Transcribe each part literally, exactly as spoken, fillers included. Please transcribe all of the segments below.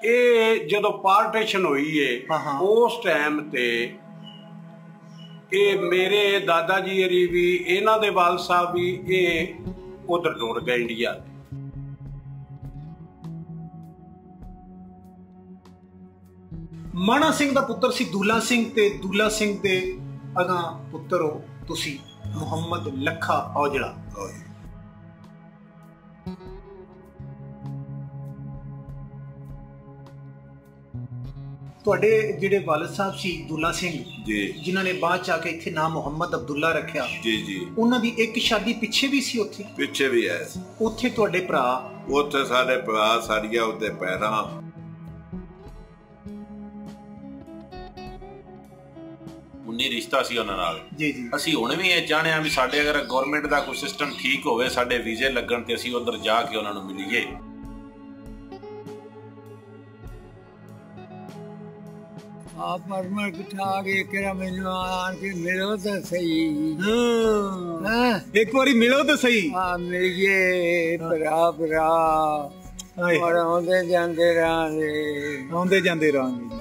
ਇਹ ਜਦੋਂ ਪਾਰਟੀਸ਼ਨ ਹੋਈ ਹੈ ਉਸ ਟਾਈਮ ਤੇ ਇਹ ਮੇਰੇ ਦਾਦਾ ਜੀ ਹਰੀ ਵੀ ਇਹਨਾਂ ਦੇ ਵਾਲ ਸਾਹਿਬ ਵੀ ਇਹ ਉਧਰ ਟੁਰ ਗਏ ਇੰਡੀਆ। ਮਾਣਾ ਸਿੰਘ ਦਾ ਪੁੱਤਰ ਸੀ ਦੂਲਾ ਸਿੰਘ ਤੇ ਦੂਲਾ ਸਿੰਘ ਦੇ ਅਗਾਂ ਪੁੱਤਰ ਹੋ ਤੁਸੀਂ ਮੁਹੰਮਦ ਲੱਖਾ ਔਜਲਾ। ਤੁਹਾਡੇ ਜਿਹੜੇ ਵਾਲਿਦ ਸਾਹਿਬ ਸੀ ਦੂਲਾ ਸਿੰਘ ਜੀ, ਜਿਨ੍ਹਾਂ ਨੇ ਬਾਅਦ ਚ ਆ ਕੇ ਇੱਥੇ ਨਾਮ ਮੁਹੰਮਦ ਅਬਦੁੱਲਾ ਰੱਖਿਆ ਜੀ ਜੀ, ਉਹਨਾਂ ਦੀ ਇੱਕ ਸ਼ਾਦੀ ਪਿੱਛੇ ਵੀ ਸੀ ਉੱਥੇ? ਪਿੱਛੇ ਵੀ ਹੈ। ਉੱਥੇ ਤੁਹਾਡੇ ਭਰਾ? ਉੱਥੇ ਸਾਡੇ ਭਰਾ ਸਾਡੀਆਂ ਉੱਤੇ ਪੈਰਾਂ ਉਨੀ ਰਿਸ਼ਤਾ ਸੀ ਉਹਨਾਂ ਨਾਲ ਜੀ ਜੀ। ਅਸੀਂ ਹੁਣ ਵੀ ਇਹ ਚਾਹੁੰਦੇ ਹਾਂ ਵੀ ਸਾਡੇ ਅਗਰ ਗਵਰਨਮੈਂਟ ਦਾ ਕੋਈ ਸਿਸਟਮ ਠੀਕ ਹੋਵੇ, ਸਾਡੇ ਵੀਜ਼ੇ ਲੱਗਣ ਤੇ ਅਸੀਂ ਉਧਰ ਜਾ ਕੇ ਉਹਨਾਂ ਨੂੰ ਮਿਲੀਏ। आप परमल किथा आ गए केरा मैनू आन के मिलो तो सही। हां एक बारी मिलो तो सही। हां मिल गए भरा भरा और आंदे जांदे रहांगे आंदे जांदे रहांगे।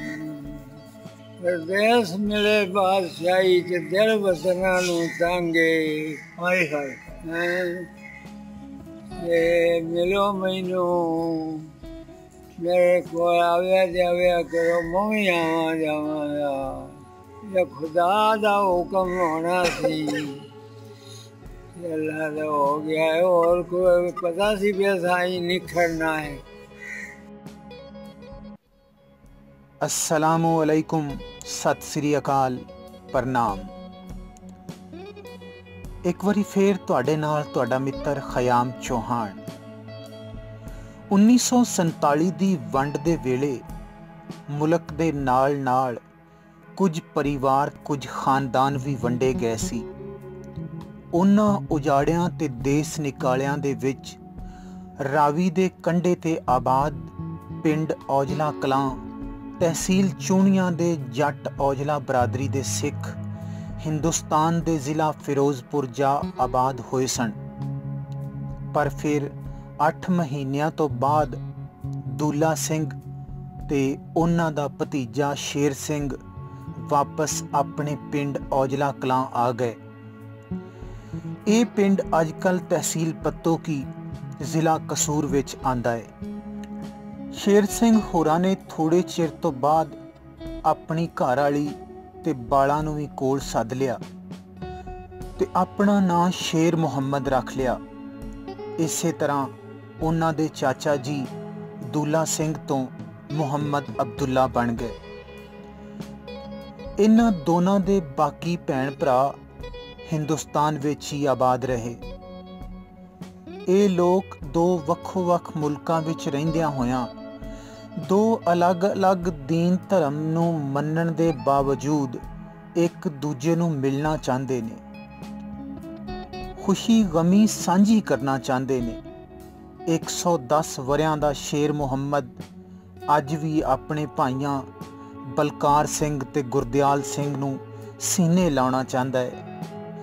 परदेस मिले बादशाही के दिल वसना नू तांगे। हाय हाय ए मिलो मैनू मेरे को आवे जावे करो मैं आवा जावा ये खुदा दा हुक्म होना सी अल्लाह दा हो गया है और कोई पता सी वैसा ही निखरना है। अस्सलामु अलैकुम, सत श्री अकाल, प्रणाम। एक बारी फिर तुहाडे नाल तुहाडा मित्र खयाम चौहान। उन्नीस सौ संताली ਦੀ ਵੰਡ ਦੇ ਵੇਲੇ ਮੁਲਕ ਦੇ ਨਾਲ ਨਾਲ ਕੁਝ ਪਰਿਵਾਰ ਕੁਝ ਖਾਨਦਾਨ ਵੀ ਵੰਡੇ ਗਏ ਸੀ। ਉਹਨਾਂ ਉਜਾੜਿਆਂ ਤੇ ਦੇਸ ਨਿਕਾਲਿਆਂ ਦੇ ਵਿੱਚ ਰਾਵੀ ਦੇ ਕੰਢੇ ਤੇ ਆਬਾਦ ਪਿੰਡ ਔਜਲਾ ਕਲਾਂ ਤਹਿਸੀਲ ਚੂਣੀਆਂ ਦੇ ਜੱਟ ਔਜਲਾ ਬਰਾਦਰੀ ਦੇ ਸਿੱਖ ਹਿੰਦੁਸਤਾਨ ਦੇ ਜ਼ਿਲ੍ਹਾ ਫਿਰੋਜ਼ਪੁਰ ਜਾ ਆਬਾਦ ਹੋਏ ਸਨ। ਪਰ ਫਿਰ ਅੱਠ ਮਹੀਨਿਆਂ ਤੋਂ ਬਾਅਦ ਦੂਲਾ ਸਿੰਘ ਤੇ ਉਹਨਾਂ ਦਾ ਭਤੀਜਾ ਸ਼ੇਰ ਸਿੰਘ ਵਾਪਸ ਆਪਣੇ ਪਿੰਡ ਔਜਲਾ ਕਲਾਂ ਆ ਗਏ। ਇਹ ਪਿੰਡ ਅੱਜ ਕੱਲ੍ਹ ਤਹਿਸੀਲ ਪੱਤੋਕੀ ਜ਼ਿਲ੍ਹਾ ਕਸੂਰ ਵਿੱਚ ਆਂਦਾ ਹੈ। ਸ਼ੇਰ ਸਿੰਘ ਹੋਰਾਂ ਨੇ ਥੋੜੇ ਚਿਰ ਤੋਂ ਬਾਅਦ ਆਪਣੀ ਘਰ ਵਾਲੀ ਤੇ ਬਾਲਾਂ ਨੂੰ ਵੀ ਕੋਲ ਸੱਦ ਲਿਆ ਤੇ ਆਪਣਾ ਨਾਂ ਸ਼ੇਰ ਮੁਹੰਮਦ ਰੱਖ ਲਿਆ। ਇਸੇ ਤਰ੍ਹਾਂ ਉਹਨਾਂ ਦੇ ਚਾਚਾ ਜੀ ਦੂਲਾ ਸਿੰਘ ਤੋਂ ਮੁਹੰਮਦ ਅਬਦੁੱਲਾ ਬਣ ਗਏ। ਇਹਨਾਂ ਦੋਨਾਂ ਦੇ ਬਾਕੀ ਭੈਣ ਭਰਾ ਹਿੰਦੁਸਤਾਨ ਵਿੱਚ ਹੀ ਆਬਾਦ ਰਹੇ। ਇਹ ਲੋਕ ਦੋ ਵੱਖੋ ਵੱਖ ਮੁਲਕਾਂ ਵਿੱਚ ਰਹਿੰਦਿਆਂ ਹੋਇਆਂ ਦੋ ਅਲੱਗ-ਅਲੱਗ ਦੀਨ ਧਰਮ ਨੂੰ ਮੰਨਣ ਦੇ ਬਾਵਜੂਦ ਇੱਕ ਦੂਜੇ ਨੂੰ ਮਿਲਣਾ ਚਾਹੁੰਦੇ ਨੇ, ਖੁਸ਼ੀ ਗਮੀ ਸਾਂਝੀ ਕਰਨਾ ਚਾਹੁੰਦੇ ਨੇ। ਇੱਕ ਸੌ ਦਸ ਵਰਿਆਂ ਦਾ ਸ਼ੇਰ ਮੁਹੰਮਦ ਅੱਜ ਵੀ ਆਪਣੇ ਭਾਈਆਂ ਬਲਕਾਰ ਸਿੰਘ ਤੇ ਗੁਰਦਿਆਲ ਸਿੰਘ ਨੂੰ ਸੀਨੇ ਲਾਉਣਾ ਚਾਹੁੰਦਾ ਹੈ।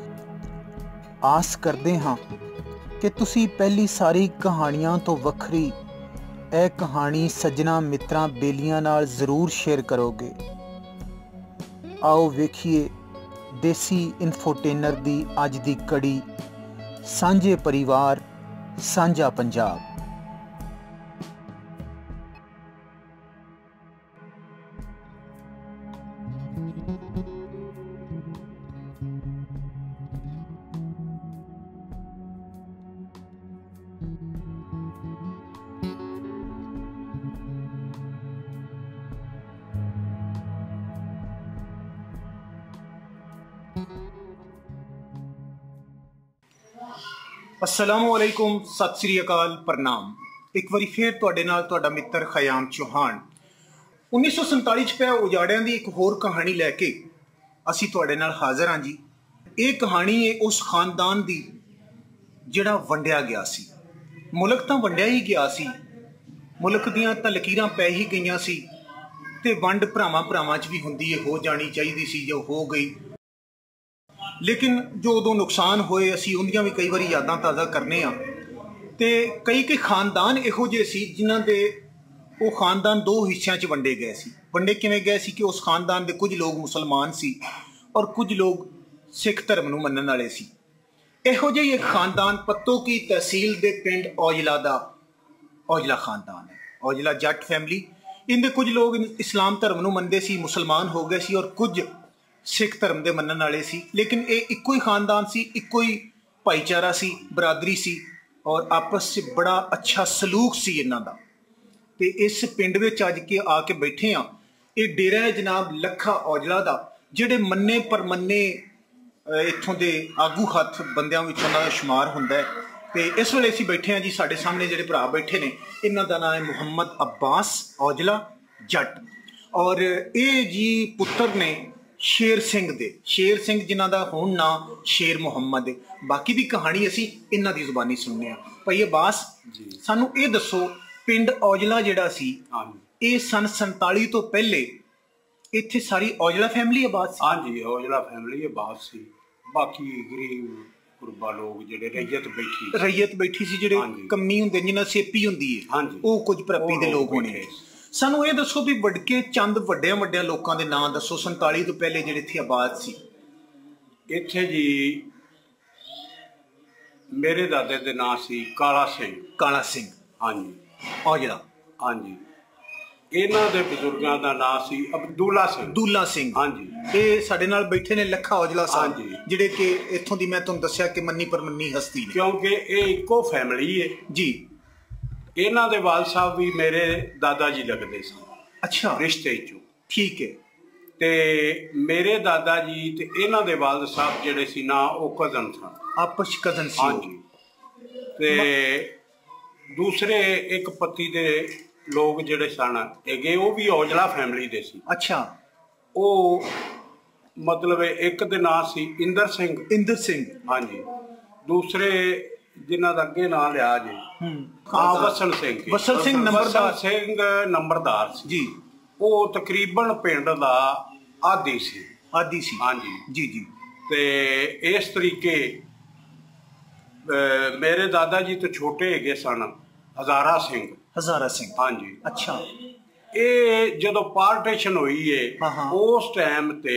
ਆਸ ਕਰਦੇ ਹਾਂ ਕਿ ਤੁਸੀਂ ਪਹਿਲੀ ਸਾਰੀ ਕਹਾਣੀਆਂ ਤੋਂ ਵੱਖਰੀ ਇਹ ਕਹਾਣੀ ਸੱਜਣਾ ਮਿੱਤਰਾਂ ਬੇਲੀਆਂ ਨਾਲ ਜ਼ਰੂਰ ਸ਼ੇਅਰ ਕਰੋਗੇ। ਆਓ ਵੇਖੀਏ ਦੇਸੀ ਇਨਫੋਟੇਨਰ ਦੀ ਅੱਜ ਦੀ ਕੜੀ ਸਾਂਝੇ ਪਰਿਵਾਰ ਸਾਂਝਾ ਪੰਜਾਬ। अस्सलामु अलैकुम, सत श्री अकाल, प्रणाम। एक बारी फिर तुहाडे नाल तुहाडा मित्र खयाम चौहान। उन्नीस सौ संताली च पिया उजाड़ियां दी एक होर कहानी लैके असी तुहाडे नाल हाज़र हाँ जी। ये कहानी है उस खानदान दी जिहड़ा वंडिया गया सी। मुल्क तां वंडिया ही गया सी, मुल्क दियां तां लकीरां पै ही गईयां सी ते वंड भरावां भरावां च भी हुंदी है, हो जानी चाहिदी सी जो हो गई। लेकिन जो उदों नुकसान होए असी उन्दियां भी कई बारी यादां ताज़ा करने आ। ते कई कई खानदान इहो जे सी जिन्हां दे ਉਹ ਖਾਨਦਾਨ ਦੋ ਹਿੱਸਿਆਂ 'ਚ ਵੰਡੇ ਗਏ ਸੀ। ਵੰਡੇ ਕਿਵੇਂ ਗਏ ਸੀ ਕਿ ਉਸ ਖਾਨਦਾਨ ਦੇ ਕੁਝ ਲੋਕ ਮੁਸਲਮਾਨ ਸੀ ਔਰ ਕੁਝ ਲੋਕ ਸਿੱਖ ਧਰਮ ਨੂੰ ਮੰਨਣ ਵਾਲੇ ਸੀ। ਇਹੋ ਜਿਹੀ ਇੱਕ ਖਾਨਦਾਨ ਪੱਤੋ ਕੀ ਤਹਿਸੀਲ ਦੇ ਪਿੰਡ ਔਜਲਾ ਦਾ ਔਜਲਾ ਖਾਨਦਾਨ ਹੈ। ਔਜਲਾ ਜੱਟ ਫੈਮਿਲੀ। ਇਹਦੇ ਕੁਝ ਲੋਕ ਇਸਲਾਮ ਧਰਮ ਨੂੰ ਮੰਨਦੇ ਸੀ, ਮੁਸਲਮਾਨ ਹੋ ਗਏ ਸੀ, ਔਰ ਕੁਝ ਸਿੱਖ ਧਰਮ ਦੇ ਮੰਨਣ ਵਾਲੇ ਸੀ। ਲੇਕਿਨ ਇਹ ਇੱਕੋ ਹੀ ਖਾਨਦਾਨ ਸੀ, ਇੱਕੋ ਹੀ ਭਾਈਚਾਰਾ ਸੀ, ਬਰਾਦਰੀ ਸੀ, ਔਰ ਆਪਸ 'ਚ ਬੜਾ ਅੱਛਾ ਸਲੂਕ ਸੀ ਇਹਨਾਂ ਦਾ। ਤੇ ਇਸ ਪਿੰਡ ਵਿੱਚ ਅੱਜ ਕੇ ਆ ਕੇ ਬੈਠੇ ਆ। ਇਹ ਡੇਰਾ ਹੈ ਜਨਾਬ ਲੱਖਾ ਔਜਲਾ ਦਾ, ਜਿਹੜੇ ਮੰਨੇ ਪਰਮੰਨੇ ਇੱਥੋਂ ਦੇ ਆਗੂ ਹੱਥ ਬੰਦਿਆਂ ਵਿੱਚ ਉਹਨਾਂ ਦਾ ਸ਼ੁਮਾਰ ਹੁੰਦਾ ਹੈ। ਤੇ ਇਸ ਵੇਲੇ ਅਸੀਂ ਬੈਠੇ ਹਾਂ ਜੀ, ਸਾਡੇ ਸਾਹਮਣੇ ਜਿਹੜੇ ਭਰਾ ਬੈਠੇ ਨੇ, ਇਹਨਾਂ ਦਾ ਨਾਮ ਹੈ ਮੁਹੰਮਦ ਅब्बास ਔਜਲਾ ਜੱਟ, ਔਰ ਇਹ ਜੀ ਪੁੱਤਰ ਨੇ ਸ਼ੇਰ ਸਿੰਘ ਦੇ। ਸ਼ੇਰ ਸਿੰਘ ਜਿਨ੍ਹਾਂ ਦਾ ਹੁਣ ਨਾਂ ਸ਼ੇਰ ਮੁਹੰਮਦ ਹੈ। ਬਾਕੀ ਦੀ ਕਹਾਣੀ ਅਸੀਂ ਇਹਨਾਂ ਦੀ ਜ਼ੁਬਾਨੀ ਸੁਣਨੇ ਆ। ਭਾਈ ਅब्बास ਸਾਨੂੰ ਇਹ ਦੱਸੋ, ਪਿੰਡ ਔਜਲਾ ਜਿਹੜਾ ਸੀ ਇਹ ਸਨ ਸੰਤਾਲੀ ਤੋਂ ਪਹਿਲੇ ਇੱਥੇ ਸਾਰੀ ਔਜਲਾ ਫੈਮਿਲੀ ਆਬਾਦ ਸੀ? ਹਾਂਜੀ, ਔਜਲਾ ਫੈਮਿਲੀ ਆਬਾਦ ਸੀ। ਬਾਕੀ ਗਰੀਬ ਗੁਰਬਾ ਲੋਕ ਜਿਹੜੇ ਰਈਅਤ ਬੈਠੀ ਰਈਅਤ ਬੈਠੀ ਸੀ, ਜਿਹੜੇ ਕੰਮੀ ਹੁੰਦੇ ਜਿਨ੍ਹਾਂ ਸੇਪੀ ਹੁੰਦੀ ਹੈ, ਉਹ ਕੁਝ ਪ੍ਰੱਪੀ ਦੇ ਲੋਕ ਹੋਣੇ। ਸਾਨੂੰ ਇਹ ਦੱਸੋ ਵੀ ਵਡਕੇ ਚੰਦ ਵੱਡਿਆਂ ਵੱਡਿਆਂ ਲੋਕਾਂ ਦੇ ਨਾਂ ਦੱਸੋ ਸੰਤਾਲੀ ਤੋਂ ਪਹਿਲੇ ਜਿਹੜੇ ਇੱਥੇ ਆਬਾਦ ਸੀ। ਇੱਥੇ ਜੀ ਮੇਰੇ ਦਾਦੇ ਦੇ ਨਾਂ ਸੀ ਕਾਲਾ ਸਿੰਘ। ਕਾਲਾ ਸਿੰਘ, ਹਾਂਜੀ ਔਜਲਾ। ਹਾਂਜੀ, ਇਹਨਾਂ ਦੇ ਬਜ਼ੁਰਗਾਂ ਦਾ ਨਾਂ ਸੀ ਅਬਦੁੱਲਾ ਸਿੰਘ। ਅਬਦੁੱਲਾ ਸਿੰਘ, ਹਾਂਜੀ। ਇਹ ਸਾਡੇ ਨਾਲ ਬੈਠੇ ਨੇ ਲੱਖਾ ਔਜਲਾ ਸਾਹਿਬ, ਜਿਹੜੇ ਕਿ ਇੱਥੋਂ ਦੀ ਮੈਂ ਤੁਹਾਨੂੰ ਦੱਸਿਆ ਕਿ ਮੰਨੀ ਪਰਮੰਨੀ ਹਸਤੀ ਨੇ, ਕਿਉਂਕਿ ਇਹ ਇੱਕੋ ਫੈਮਿਲੀ ਹੈ ਜੀ। ਇਹਨਾਂ ਦੇ ਵਾਲ ਸਾਹਿਬ ਵੀ ਮੇਰੇ ਦਾਦਾ ਜੀ ਲੱਗਦੇ ਸਨ। ਅੱਛਾ, ਰਿਸ਼ਤੇ ਚੋਂ। ਠੀਕ ਹੈ। ਤੇ ਮੇਰੇ ਦਾਦਾ ਜੀ ਤੇ ਇਹਨਾਂ ਦੇ ਵਾਲਦ ਸਾਹਿਬ ਜਿਹੜੇ ਸੀ ਨਾ, ਉਹ ਕਜ਼ਨ ਸਨ, ਆਪਸ ਕਜ਼ਨ ਸੀ। ਹਾਂਜੀ। ਤੇ ਦੂਸਰੇ ਇੱਕ ਪੱਤੀ ਦੇ ਲੋਕ ਜਿਹੜੇ ਸਨ ਹੈਗੇ, ਉਹ ਵੀ ਔਜਲਾ ਫੈਮਿਲੀ ਦੇ ਸੀ। ਅੱਛਾ। ਉਹ ਮਤਲਬ ਇੱਕ ਦੇ ਨਾਂ ਸੀ ਇੰਦਰ ਸਿੰਘ। ਇੰਦਰ ਸਿੰਘ, ਹਾਂਜੀ। ਦੂਸਰੇ ਜਿਨ੍ਹਾਂ ਦਾ ਅੱਗੇ ਨਾਂ ਲਿਆ ਜੀ, ਹਾਂ, ਵਸਲ ਸਿੰਘ। ਵਸਲ ਸਿੰਘ ਨੰਬਰਦਾਰ ਸਿੰਘ ਨੰਬਰਦਾਰ ਸੀ ਜੀ। ਉਹ ਤਕਰੀਬਨ ਪਿੰਡ ਦਾ ਆਦੀ ਸੀ। ਆਦੀ ਸੀ, ਹਾਂਜੀ ਜੀ ਜੀ। ਤੇ ਇਸ ਤਰੀਕੇ ਮੇਰੇ ਦਾਦਾ ਜੀ ਤੋਂ ਛੋਟੇ ਹੈਗੇ ਸਨ ਹਜ਼ਾਰਾ ਸਿੰਘ। ਹਜ਼ਾਰਾ ਸਿੰਘ, ਹਾਂਜੀ। ਅੱਛਾ। ਇਹ ਜਦੋਂ ਪਾਰਟੀਸ਼ਨ ਹੋਈ ਹੈ ਉਸ ਟਾਈਮ ਤੇ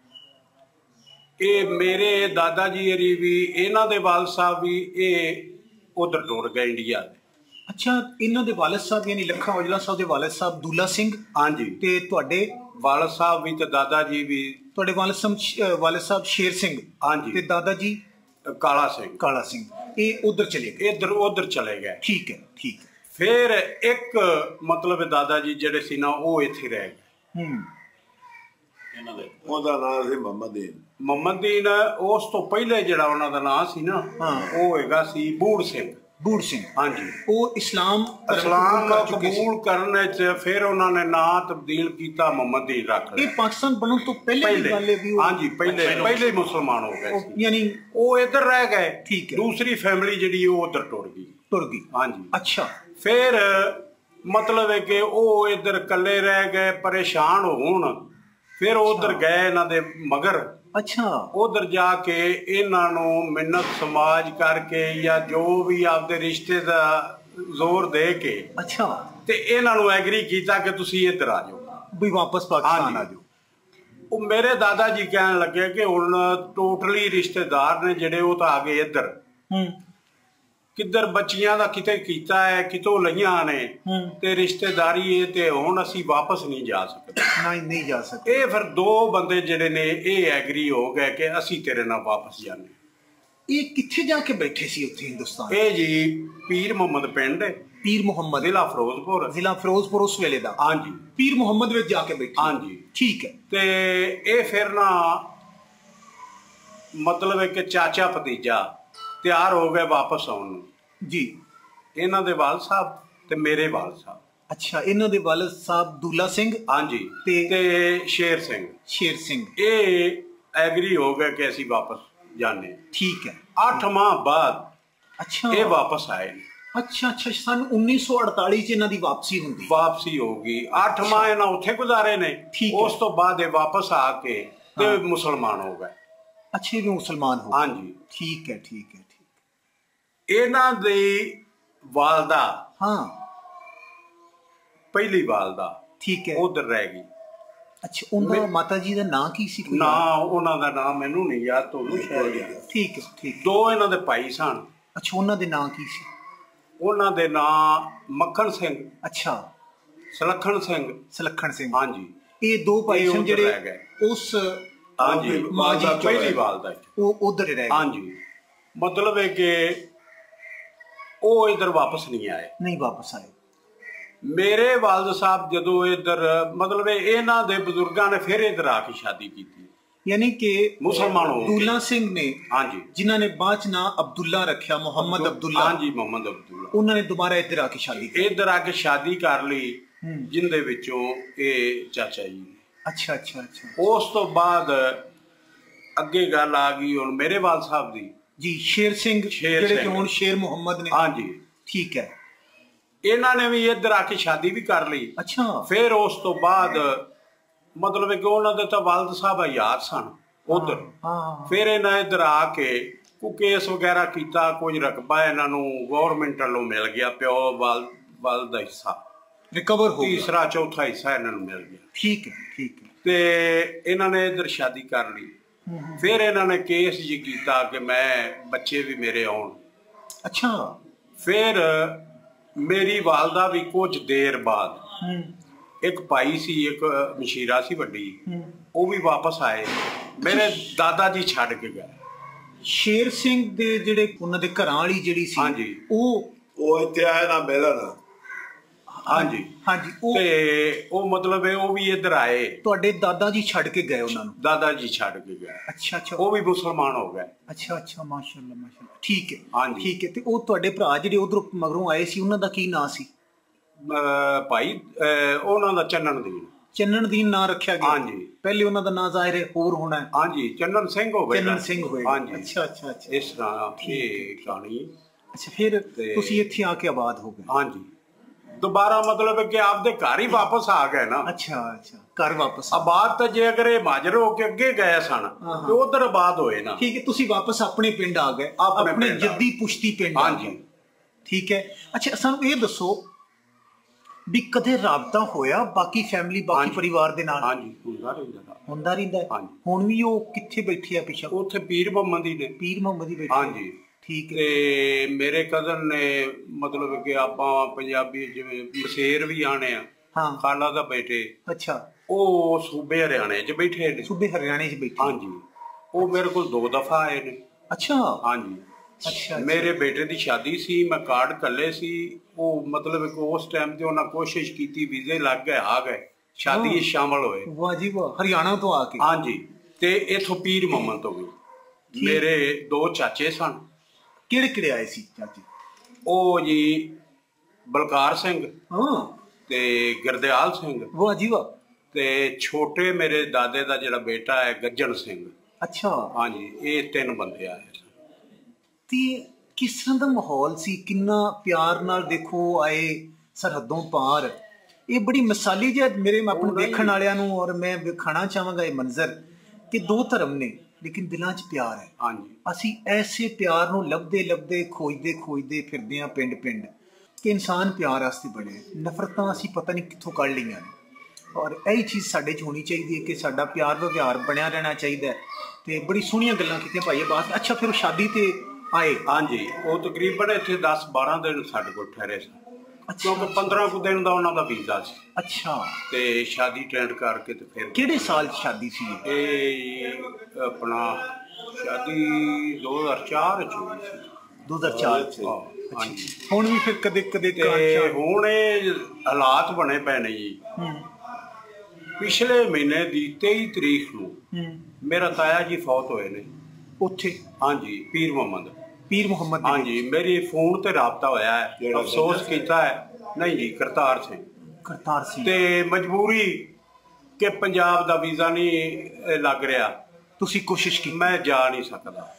ਇਹ ਮੇਰੇ ਦਾਦਾ ਜੀ ਹਰੀ ਵੀ, ਇਹਨਾਂ ਦੇ ਵਾਲਦ ਸਾਹਿਬ ਵੀ ਇਹ ਉਧਰ ਟੁਰ ਗਏ ਇੰਡੀਆ ਦੇ। ਅੱਛਾ, ਇਹਨਾਂ ਦੇ ਵਾਲਦ ਸਾਹਿਬ ਯਾਨੀ ਲੱਖਾ ਔਜਲਾ ਸਾਹਿਬ ਦੇ ਵਾਲਦ ਸਾਹਿਬ ਅਬਦੁੱਲਾ ਸਿੰਘ। ਹਾਂਜੀ। ਤੇ ਤੁਹਾਡੇ ਵਾਲਦ ਸਾਹਿਬ ਵੀ ਤੇ ਦਾਦਾ ਜੀ ਵੀ? ਤੁਹਾਡੇ ਵਾਲਦ ਸਾਹਿਬ ਵਾਲਦ ਸਾਹਿਬ ਸ਼ੇਰ ਸਿੰਘ। ਹਾਂਜੀ। ਤੇ ਦਾਦਾ ਜੀ ਕਾਲਾ ਸਿੰਘ। ਕਾਲਾ ਸਿੰਘ। ਇਹ ਉਧਰ ਚਲੇ ਗਏ? ਇੱਧਰ ਉਧਰ ਚਲੇ ਗਏ। ਠੀਕ ਹੈ, ਠੀਕ ਹੈ। ਫਿਰ ਇੱਕ ਮਤਲਬ ਦਾਦਾ ਜੀ ਜਿਹੜੇ ਸੀ ਨਾ, ਉਹ ਇੱਥੇ ਰਹਿ ਗਏ। ਹੂੰ। ਇਹਨਾਂ ਦੇ ਉਹਦਾ ਨਾਮ ਸੀ ਮੁਹੰਮਦੀਨ। ਮੁਹੰਮਦੀਨ। ਉਸ ਤੋਂ ਪਹਿਲੇ ਜਿਹੜਾ ਉਹਨਾਂ ਦਾ ਨਾਮ ਸੀ ਨਾ, ਉਹ ਹੈਗਾ ਸੀ ਬੂੜ ਸਿੰਘ। ਬੂੜ ਸਿੰਘ, ਹਾਂਜੀ। ਉਹ ਇਸਲਾਮ ਇਸਲਾਮ ਕਬੂਲ ਕਰਨ ਚ ਫਿਰ ਉਹਨਾਂ ਨੇ ਨਾਂ ਤਬਦੀਲ ਕੀਤਾ, ਮੁਹੰਮਦੀਨ ਰੱਖ ਲਿਆ। ਇਹ ਪਾਕਿਸਤਾਨ ਬਣਨ ਤੋਂ ਪਹਿਲੇ ਦੀ ਗੱਲ ਹੈ ਵੀ? ਹਾਂਜੀ, ਪਹਿਲੇ ਪਹਿਲੇ ਮੁਸਲਮਾਨ ਹੋ ਗਏ ਸੀ। ਯਾਨੀ ਉਹ ਇੱਧਰ ਰਹਿ ਗਏ। ਠੀਕ ਹੈ। ਦੂਸਰੀ ਫੈਮਿਲੀ ਜਿਹੜੀ ਉਹ ਉੱਧਰ ਟੁਰ ਗਈ। ਟੁਰ ਗਈ, ਹਾਂਜੀ। ਅੱਛਾ। ਫਿਰ ਮਤਲਬ ਹੈ ਕਿ ਉਹ ਇੱਧਰ ਇਕੱਲੇ ਰਹਿ ਗਏ, ਪਰੇਸ਼ਾਨ ਹੋਣ। ਫਿਰ ਉਧਰ ਗਏ ਇਹਨਾਂ ਦੇ ਮਗਰ। ਅੱਛਾ। ਉਧਰ ਜਾ ਕੇ ਇਹਨਾਂ ਨੂੰ ਮਿੰਨਤ ਸਮਾਜ ਕਰਕੇ ਜਾਂ ਜੋ ਵੀ ਆਪਦੇ ਰਿਸ਼ਤੇ ਦਾ ਜ਼ੋਰ ਦੇ ਕੇ, ਅੱਛਾ, ਤੇ ਇਹਨਾਂ ਨੂੰ ਐਗਰੀ ਕੀਤਾ ਕਿ ਤੁਸੀਂ ਇੱਧਰ ਆ ਜਾਓ, ਵੀ ਵਾਪਸ ਪਾਕਿਸਤਾਨ ਆ ਜਾਓ। ਉਹ ਮੇਰੇ ਦਾਦਾ ਜੀ ਕਹਿਣ ਲੱਗੇ ਕਿ ਹੁਣ ਟੋਟਲੀ ਰਿਸ਼ਤੇਦਾਰ ਨੇ ਜਿਹੜੇ, ਉਹ ਤਾਂ ਆ ਗਏ ਇੱਧਰ। ਹੂੰ। ਕਿੱਧਰ ਬੱਚੀਆਂ ਦਾ ਕਿਤੇ ਕੀਤਾ ਹੈ, ਕਿਤੋਂ ਲਈਆਂ ਨੇ, ਤੇ ਰਿਸ਼ਤੇਦਾਰੀ ਹੈ, ਤੇ ਹੁਣ ਅਸੀਂ ਵਾਪਸ ਨਹੀਂ ਜਾ ਸਕਦੇ। ਨਹੀਂ, ਨਹੀਂ ਜਾ ਸਕਦੇ। ਇਹ ਫਿਰ ਦੋ ਬੰਦੇ ਜਿਹੜੇ ਨੇ ਇਹ ਐਗਰੀ ਹੋ ਗਏ ਕਿ ਅਸੀਂ ਤੇਰੇ ਨਾਲ ਵਾਪਸ ਜਾਣੇ। ਇਹ ਕਿੱਥੇ ਜਾ ਕੇ ਬੈਠੇ ਸੀ ਉੱਥੇ ਹਿੰਦੁਸਤਾਨ? ਇਹ ਜੀ ਪੀਰ ਮੁਹੰਮਦ ਪਿੰਡ, ਪੀਰ ਮੁਹੰਮਦ, ਜ਼ਿਲ੍ਹਾ ਫਿਰੋਜ਼ਪੁਰ। ਜ਼ਿਲ੍ਹਾ ਫਿਰੋਜ਼ਪੁਰ ਉਸ ਵੇਲੇ ਦਾ? ਹਾਂਜੀ। ਪੀਰ ਮੁਹੰਮਦ ਵਿੱਚ ਜਾ ਕੇ ਬੈਠੇ? ਹਾਂਜੀ। ਠੀਕ ਹੈ। ਤੇ ਇਹ ਫਿਰ ਨਾ ਮਤਲਬ ਹੈ ਕਿ ਚਾਚਾ ਭਤੀਜਾ ਤਿਆਰ ਹੋ ਗਏ ਵਾਪਸ ਆਉਣ ਨੂੰ ਜੀ। ਇਹਨਾਂ ਦੇ ਵਾਲਦ ਸਾਹਿਬ ਤੇ ਮੇਰੇ ਵਾਲਦ ਸਾਹਿਬ। ਅੱਛਾ, ਇਹਨਾਂ ਦੇ ਵਾਲਦ ਸਾਹਿਬ ਅਬਦੁੱਲਾ ਸਿੰਘ। ਹਾਂਜੀ। ਤੇ ਸ਼ੇਰ ਸਿੰਘ। ਸ਼ੇਰ ਸਿੰਘ। ਇਹ ਐਗਰੀ ਹੋ ਗਏ ਕਿ ਅਸੀਂ ਵਾਪਸ ਜਾਣੇ। ਠੀਕ ਹੈ। ਅੱਠ ਮਾਹ ਬਾਅਦ ਅੱਛਾ ਇਹ ਵਾਪਸ ਆਏ ਨੇ। ਅੱਛਾ ਅੱਛਾ, ਸਨ ਉੱਨੀ ਸੌ ਅੜਤਾਲੀ ਚ ਇਹਨਾਂ ਦੀ ਵਾਪਸੀ ਹੁੰਦੀ? ਵਾਪਸੀ ਹੋ ਗਈ। ਅੱਠ ਮਾਹ ਇਹਨਾਂ ਉੱਥੇ ਗੁਜ਼ਾਰੇ ਨੇ। ਉਸ ਤੋਂ ਬਾਅਦ ਇਹ ਵਾਪਸ ਆ ਕੇ ਤੇ ਮੁਸਲਮਾਨ ਹੋ ਗਏ। ਅੱਛਾ, ਇਹ ਵੀ ਮੁਸਲਮਾਨ ਹੋ ਗਏ। ਹਾਂਜੀ। ਠੀਕ ਹੈ, ਠੀਕ ਹੈ, ਠੀਕ। ਇਹਨਾਂ ਦੀ ਵਾਲਦਾ ਹਾਂ ਪਹਿਲੀ ਵਾਲ ਦਾ ਠੀਕ ਹੈ ਉਧਰ ਰਹਿ ਗਈ। ਅੱਛਾ, ਉਹਨਾਂ ਮਾਤਾ ਜੀ ਦਾ ਨਾਂ ਕੀ ਸੀ? ਨਾ ਉਹਨਾਂ ਦਾ ਨਾਂ ਮੈਨੂੰ ਨਹੀਂ ਯਾਦ, ਤੁਹਾਨੂੰ ਸ਼ਾਇਦ। ਠੀਕ ਹੈ ਠੀਕ। ਦੋ ਇਹਨਾਂ ਦੇ ਭਾਈ ਸਨ। ਅੱਛਾ, ਉਹਨਾਂ ਦੇ ਨਾਂ ਕੀ ਸੀ? ਉਹਨਾਂ ਦੇ ਨਾਂ ਮੱਖਣ ਸਿੰਘ। ਅੱਛਾ, ਸਲੱਖਣ ਸਿੰਘ। ਸਲੱਖਣ ਸਿੰਘ, ਹਾਂਜੀ। ਇਹ ਦੋ ਭਾਈ ਸਨ ਜਿਹੜੇ ਉਸ ਹਾਂਜੀ ਪਹਿਲੀ ਵਾਲ ਦਾ ਉਹ ਉਧਰ ਰਹਿ ਗਏ। ਹਾਂਜੀ, ਮਤਲਬ ਹੈ ਕਿ ਉਹ ਇਧਰ ਵਾਪਸ ਨਹੀਂ ਆਏ। ਨਹੀਂ ਵਾਪਸ ਆਏ। ਮੇਰੇ ਵਾਲਦ ਸਾਹਿਬ ਜਦੋਂ ਇਧਰ ਮਤਲਬ ਇਹਨਾਂ ਦੇ ਬਜ਼ੁਰਗਾਂ ਨੇ ਫਿਰ ਇਧਰ ਆ ਕੇ ਸ਼ਾਦੀ ਕੀਤੀ, ਯਾਨੀ ਕਿ ਮੁਸਲਮਾਨ ਹੋ ਅਬਦੁੱਲਾ ਸਿੰਘ ਨੇ, ਹਾਂਜੀ, ਜਿਨ੍ਹਾਂ ਨੇ ਬਾਅਦ ਚ ਨਾਂ ਅਬਦੁੱਲਾ ਰੱਖਿਆ, ਮੁਹੰਮਦ ਅਬਦੁੱਲਾ। ਹਾਂਜੀ, ਮੁਹੰਮਦ ਅਬਦੁੱਲਾ। ਉਹਨਾਂ ਨੇ ਦੁਬਾਰਾ ਇੱਧਰ ਆ ਕੇ ਸ਼ਾਦੀ ਕੀਤੀ। ਇੱਧਰ ਆ ਕੇ ਸ਼ਾਦੀ ਕਰ ਲਈ, ਜਿੰਦੇ ਵਿੱਚੋਂ ਇਹ ਚਾਚਾ ਜੀ ਨੇ। ਅੱਛਾ ਅੱਛਾ ਅੱਛਾ। ਉਸ ਤੋਂ ਬਾਅਦ ਅੱਗੇ ਗੱਲ ਆ ਗਈ ਹੁਣ ਮੇਰੇ ਵਾਲ ਸਾਹਿਬ ਦੀ ਜੀ, ਸ਼ੇਰ ਸਿੰਘ, ਜਿਹੜੇ ਕਿ ਹੁਣ ਸ਼ੇਰ ਮੁਹੰਮਦ ਨੇ। ਹਾਂਜੀ, ਠੀਕ ਹੈ। ਇਹਨਾਂ ਨੇ ਵੀ ਇੱਧਰ ਆ ਕੇ ਸ਼ਾਦੀ ਵੀ ਕਰ ਲਈ। ਅੱਛਾ। ਫਿਰ ਉਸ ਤੋਂ ਬਾਅਦ ਮਤਲਬ ਕਿ ਉਹਨਾਂ ਦੇ ਤਾਂ ਵਾਲਦ ਸਾਹਿਬ ਆਜ਼ਾਦ ਸਨ ਉਧਰ। ਫਿਰ ਇਹਨਾਂ ਇੱਧਰ ਆ ਕੇ ਕੋਈ ਕੇਸ ਵਗੈਰਾ ਕੀਤਾ, ਕੁਝ ਰਕਬਾ ਇਹਨਾਂ ਨੂੰ ਗੌਰਮੈਂਟ ਵੱਲੋਂ ਮਿਲ ਗਿਆ, ਪਿਓ ਵਾਲ ਵਾਲਦ ਦਾ ਹਿੱਸਾ ਰਿਕਵਰ ਹੋ ਗਿਆ, ਤੀਸਰਾ ਚੌਥਾ ਹਿੱਸਾ ਇਹਨਾਂ ਨੂੰ ਮਿਲ ਗਿਆ। ਠੀਕ ਹੈ ਠੀਕ ਹੈ। ਤੇ ਇਹਨਾਂ ਨੇ ਇੱਧਰ ਸ਼ਾਦੀ ਕਰ ਲਈ। ਫਿਰ ਇਹਨਾਂ ਨੇ ਕੇਸ ਜੀ ਕੀਤਾ ਕਿ ਮੈਂ ਬੱਚੇ ਵੀ ਮੇਰੇ ਆਉਣ। ਅੱਛਾ। ਫਿਰ ਮੇਰੀ ਵਾਲਦਾ ਵੀ ਕੁਝ ਦੇਰ ਬਾਅਦ ਇੱਕ ਭਾਈ ਸੀ, ਇੱਕ ਮਸ਼ੀਰਾ ਸੀ ਵੱਡੀ, ਉਹ ਵੀ ਵਾਪਸ ਆਏ। ਮੇਰੇ ਦਾਦਾ ਜੀ ਛੱਡ ਕੇ ਗਏ। ਸ਼ੇਰ ਸਿੰਘ ਦੇ ਜਿਹੜੇ ਉਹਨਾਂ ਦੇ ਘਰਾਂ ਵਾਲੀ ਜਿਹੜੀ ਸੀ, ਹਾਂਜੀ, ਉਹ ਉਹ ਇੱਥੇ ਆਏ ਨਾ ਮਿਲਣ। ਹਾਂਜੀ ਹਾਂਜੀ। ਤੇ ਉਹ ਮਤਲਬ ਹੈ ਉਹ ਵੀ ਇੱਧਰ ਆਏ। ਤੁਹਾਡੇ ਦਾਦਾ ਜੀ ਛੱਡ ਕੇ ਗਏ ਉਹਨਾਂ ਨੂੰ? ਦਾਦਾ ਜੀ ਛੱਡ ਕੇ ਗਏ। ਅੱਛਾ ਅੱਛਾ। ਉਹ ਵੀ ਮੁਸਲਮਾਨ ਹੋ ਗਏ। ਅੱਛਾ ਅੱਛਾ, ਮਾਸ਼ਾਅੱਲਾ ਮਾਸ਼ਾਅੱਲਾ। ਠੀਕ ਹੈ। ਹਾਂਜੀ ਠੀਕ ਹੈ। ਤੇ ਉਹ ਤੁਹਾਡੇ ਭਰਾ ਜਿਹੜੇ ਉਧਰੋਂ ਮਗਰੋਂ ਆਏ ਸੀ, ਉਹਨਾਂ ਦਾ ਕੀ ਨਾਂ ਸੀ? ਭਾਈ ਉਹਨਾਂ ਦਾ ਚੰਨਣ ਦੀਨ। ਚੰਨਣ ਦੀਨ ਨਾਂ ਰੱਖਿਆ ਗਿਆ? ਹਾਂਜੀ। ਪਹਿਲੇ ਉਹਨਾਂ ਦਾ ਨਾਂ ਜ਼ਾਹਿਰ ਹੈ ਹੋਰ ਹੋਣਾ ਹੈ। ਹਾਂਜੀ, ਚੰਨਣ ਸਿੰਘ ਹੋ ਗਏ। ਚੰਨਣ ਸਿੰਘ ਹੋਏ। ਹਾਂਜੀ। ਅੱਛਾ ਅੱਛਾ ਅੱਛਾ। ਇਸ ਤਰ੍ਹਾਂ ਇਹ ਕਹਾਣੀ। ਅੱਛਾ, ਫਿਰ ਤੁਸੀਂ ਇੱਥੇ ਆ ਕੇ ਆਬਾਦ ਹੋ ਗਏ? ਹਾਂਜੀ, ਦੁਬਾਰਾ ਮਤਲਬ ਹੈ ਕਿ ਆਪਦੇ ਘਰ ਹੀ ਵਾਪਸ ਆ ਗਏ ਨਾ। ਅੱਛਾ ਅੱਛਾ, ਘਰ ਵਾਪਸ। ਆਬਾਦ ਤਾਂ ਜੇ ਅਗਰ ਇਹ ਮਾਜਰ ਹੋ ਕੇ ਅੱਗੇ ਗਏ ਸਨ ਤੇ ਉਧਰ ਆਬਾਦ ਹੋਏ ਨਾ। ਠੀਕ ਹੈ, ਤੁਸੀਂ ਵਾਪਸ ਆਪਣੇ ਪਿੰਡ ਆ ਗਏ, ਆਪਣੇ ਜੱਦੀ ਪੁਸ਼ਤੀ ਪਿੰਡ। ਹਾਂਜੀ, ਠੀਕ ਹੈ। ਅੱਛਾ, ਸਾਨੂੰ ਇਹ ਦੱਸੋ ਵੀ ਕਦੇ ਰਾਬਤਾ ਹੋਇਆ ਬਾਕੀ ਫੈਮਿਲੀ, ਬਾਕੀ ਪਰਿਵਾਰ ਦੇ ਨਾਲ? ਹਾਂਜੀ, ਹੁੰਦਾ ਰਹਿੰਦਾ। ਹੁੰਦਾ ਰਹਿੰਦਾ। ਹੁਣ ਵੀ ਉਹ ਕਿੱਥੇ ਬੈਠੇ ਆ ਪਿੱਛੇ? ਉੱਥੇ ਪੀਰ ਮੁਹੰਮਦੀ ਨੇ। ਪੀਰ ਮੁਹੰਮਦੀ ਬੈਠੇ? ਹਾਂਜੀ, ਠੀਕ ਹੈ। ਤੇ ਮੇਰੇ ਕਜ਼ਨ ਨੇ ਮਤਲਬ ਕਿ ਆਪਾਂ ਪੰਜਾਬੀ ਜਿਵੇਂ ਮਸੇਰ ਵੀ ਆਣੇ ਆ। ਹਾਂ, ਖਾਲਾ ਦਾ ਬੇਟੇ। ਅੱਛਾ। ਉਹ ਸੂਬੇ ਹਰਿਆਣੇ 'ਚ ਬੈਠੇ ਨੇ। ਸੂਬੇ ਹਰਿਆਣੇ 'ਚ ਬੈਠੇ? ਹਾਂਜੀ, ਉਹ ਮੇਰੇ ਕੋਲ ਦੋ ਦਫਾ ਆਏ ਨੇ। ਅੱਛਾ। ਹਾਂਜੀ। ਅੱਛਾ। ਮੇਰੇ ਬੇਟੇ ਦੀ ਸ਼ਾਦੀ ਸੀ, ਮੈਂ ਕਾਰਡ ਕੱਲੇ ਸੀ। ਉਹ ਮਤਲਬ ਕਿ ਉਸ ਟਾਈਮ ਤੇ ਉਹਨਾਂ ਕੋਸ਼ਿਸ਼ ਕੀਤੀ, ਵੀਜ਼ੇ ਲੱਗ ਗਏ, ਆ ਗਏ, ਸ਼ਾਦੀ ਵਿੱਚ ਸ਼ਾਮਲ ਹੋਏ। ਵਾਹ ਜੀ ਵਾਹ, ਹਰਿਆਣਾ ਤੋਂ ਆ ਕੇ? ਹਾਂਜੀ। ਤੇ ਇਥੋਂ ਪੀਰ ਮੁਹੰਮਦ ਤੋਂ ਵੀ ਮੇਰੇ ਦੋ ਚਾਚੇ ਸਨ। ਕਿਹੜੇ ਕਿਹੜੇ ਆਏ ਸੀ ਚਾਚੇ? ਉਹ ਜੀ ਬਲਕਾਰ ਸਿੰਘ ਹਾਂ ਤੇ ਗੁਰਦਿਆਲ ਸਿੰਘ। ਵਾਹ ਜੀ ਵਾਹ। ਤੇ ਛੋਟੇ ਮੇਰੇ ਦਾਦੇ ਦਾ ਜਿਹੜਾ ਬੇਟਾ ਹੈ ਗੱਜਣ ਸਿੰਘ। ਅੱਛਾ। ਹਾਂਜੀ, ਇਹ ਤਿੰਨ ਬੰਦੇ ਆਏ। ਤੇ ਕਿਸ ਤਰ੍ਹਾਂ ਦਾ ਮਾਹੌਲ ਸੀ? ਕਿੰਨਾ ਪਿਆਰ ਨਾਲ ਦੇਖੋ ਆਏ, ਸਰਹੱਦੋਂ ਪਾਰ। ਇਹ ਬੜੀ ਮਿਸਾਲੀ ਜਿਹਾ ਮੇਰੇ ਆਪਣੇ ਦੇਖਣ ਵਾਲਿਆਂ ਨੂੰ, ਔਰ ਮੈਂ ਵਿਖਾਣਾ ਚਾਹਾਂਗਾ ਇਹ ਮੰਜ਼ਰ ਕਿ ਦੋ ਧਰਮ ਨੇ ਲੇਕਿਨ ਦਿਲਾਂ 'ਚ ਪਿਆਰ ਹੈ। ਹਾਂਜੀ। ਅਸੀਂ ਐਸੇ ਪਿਆਰ ਨੂੰ ਲੱਭਦੇ ਲੱਭਦੇ, ਖੋਜਦੇ ਖੋਜਦੇ ਫਿਰਦੇ ਹਾਂ ਪਿੰਡ ਪਿੰਡ ਕਿ ਇਨਸਾਨ ਪਿਆਰ ਵਾਸਤੇ ਬਣੇ। ਨਫ਼ਰਤਾਂ ਅਸੀਂ ਪਤਾ ਨਹੀਂ ਕਿੱਥੋਂ ਕੱਢ ਲਈਆਂ ਨੇ, ਔਰ ਇਹ ਚੀਜ਼ ਸਾਡੇ 'ਚ ਹੋਣੀ ਚਾਹੀਦੀ ਹੈ ਕਿ ਸਾਡਾ ਪਿਆਰ ਵਿਵਹਾਰ ਬਣਿਆ ਰਹਿਣਾ ਚਾਹੀਦਾ। ਤੇ ਬੜੀ ਸੋਹਣੀਆਂ ਗੱਲਾਂ ਕੀਤੀਆਂ ਭਾਈ ਬਾਤ। ਅੱਛਾ, ਫਿਰ ਸ਼ਾਦੀ ਤੇ ਆਏ? ਹਾਂਜੀ, ਉਹ ਤਕਰੀਬਨ ਇੱਥੇ ਦਸ ਬਾਰਾਂ ਦਿਨ ਸਾਡੇ ਕੋਲ ਠਹਿਰੇ ਸਨ, ਕਿਉਂਕਿ ਪੰਦਰਾਂ ਕੁ ਦਿਨ ਦਾ ਉਹਨਾਂ ਦਾ ਵੀਜ਼ਾ ਸੀ। ਅੱਛਾ। ਤੇ ਸ਼ਾਦੀ ਅਟੈਂਡ ਕਰਕੇ ਤੇ ਫਿਰ। ਕਿਹੜੇ ਸਾਲ 'ਚ ਸ਼ਾਦੀ ਸੀ ਇਹ? ਆਪਣਾ ਸ਼ਾਦੀ ਦੋ ਹਜ਼ਾਰ ਚਾਰ 'ਚ ਹੋਈ ਸੀ। ਦੋ ਹਜ਼ਾਰ ਚਾਰ 'ਚ? ਹਾਂਜੀ। ਹੁਣ ਵੀ ਫਿਰ ਕਦੇ ਕਦੇ ਹੁਣ ਇਹ ਹਾਲਾਤ ਬਣੇ ਪਏ ਨੇ ਜੀ। ਪਿਛਲੇ ਮਹੀਨੇ ਦੀ ਤੇਈ ਤਰੀਕ ਨੂੰ ਮੇਰਾ ਤਾਇਆ ਜੀ ਫੌਤ ਹੋਏ ਨੇ ਉੱਥੇ। ਹਾਂਜੀ, ਪੀਰ ਮੁਹੰਮਦ। ਪੀਰ ਮੁਹੰਮਦ? ਹਾਂਜੀ, ਮੇਰੀ ਫੋਨ ਤੇ ਰਾਬਤਾ ਹੋਇਆ ਹੈ, ਅਫਸੋਸ ਕੀਤਾ ਹੈ। ਨਹੀਂ ਜੀ, ਕਰਤਾਰ ਸਿੰਘ। ਕਰਤਾਰ ਸਿੰਘ। ਤੇ ਮਜਬੂਰੀ ਕਿ ਪੰਜਾਬ ਦਾ ਵੀਜ਼ਾ ਨਹੀਂ ਲੱਗ ਰਿਹਾ। ਤੁਸੀਂ ਕੋਸ਼ਿਸ਼ ਕੀਤੀ? ਮੈਂ ਜਾ ਨਹੀਂ ਸਕਦਾ।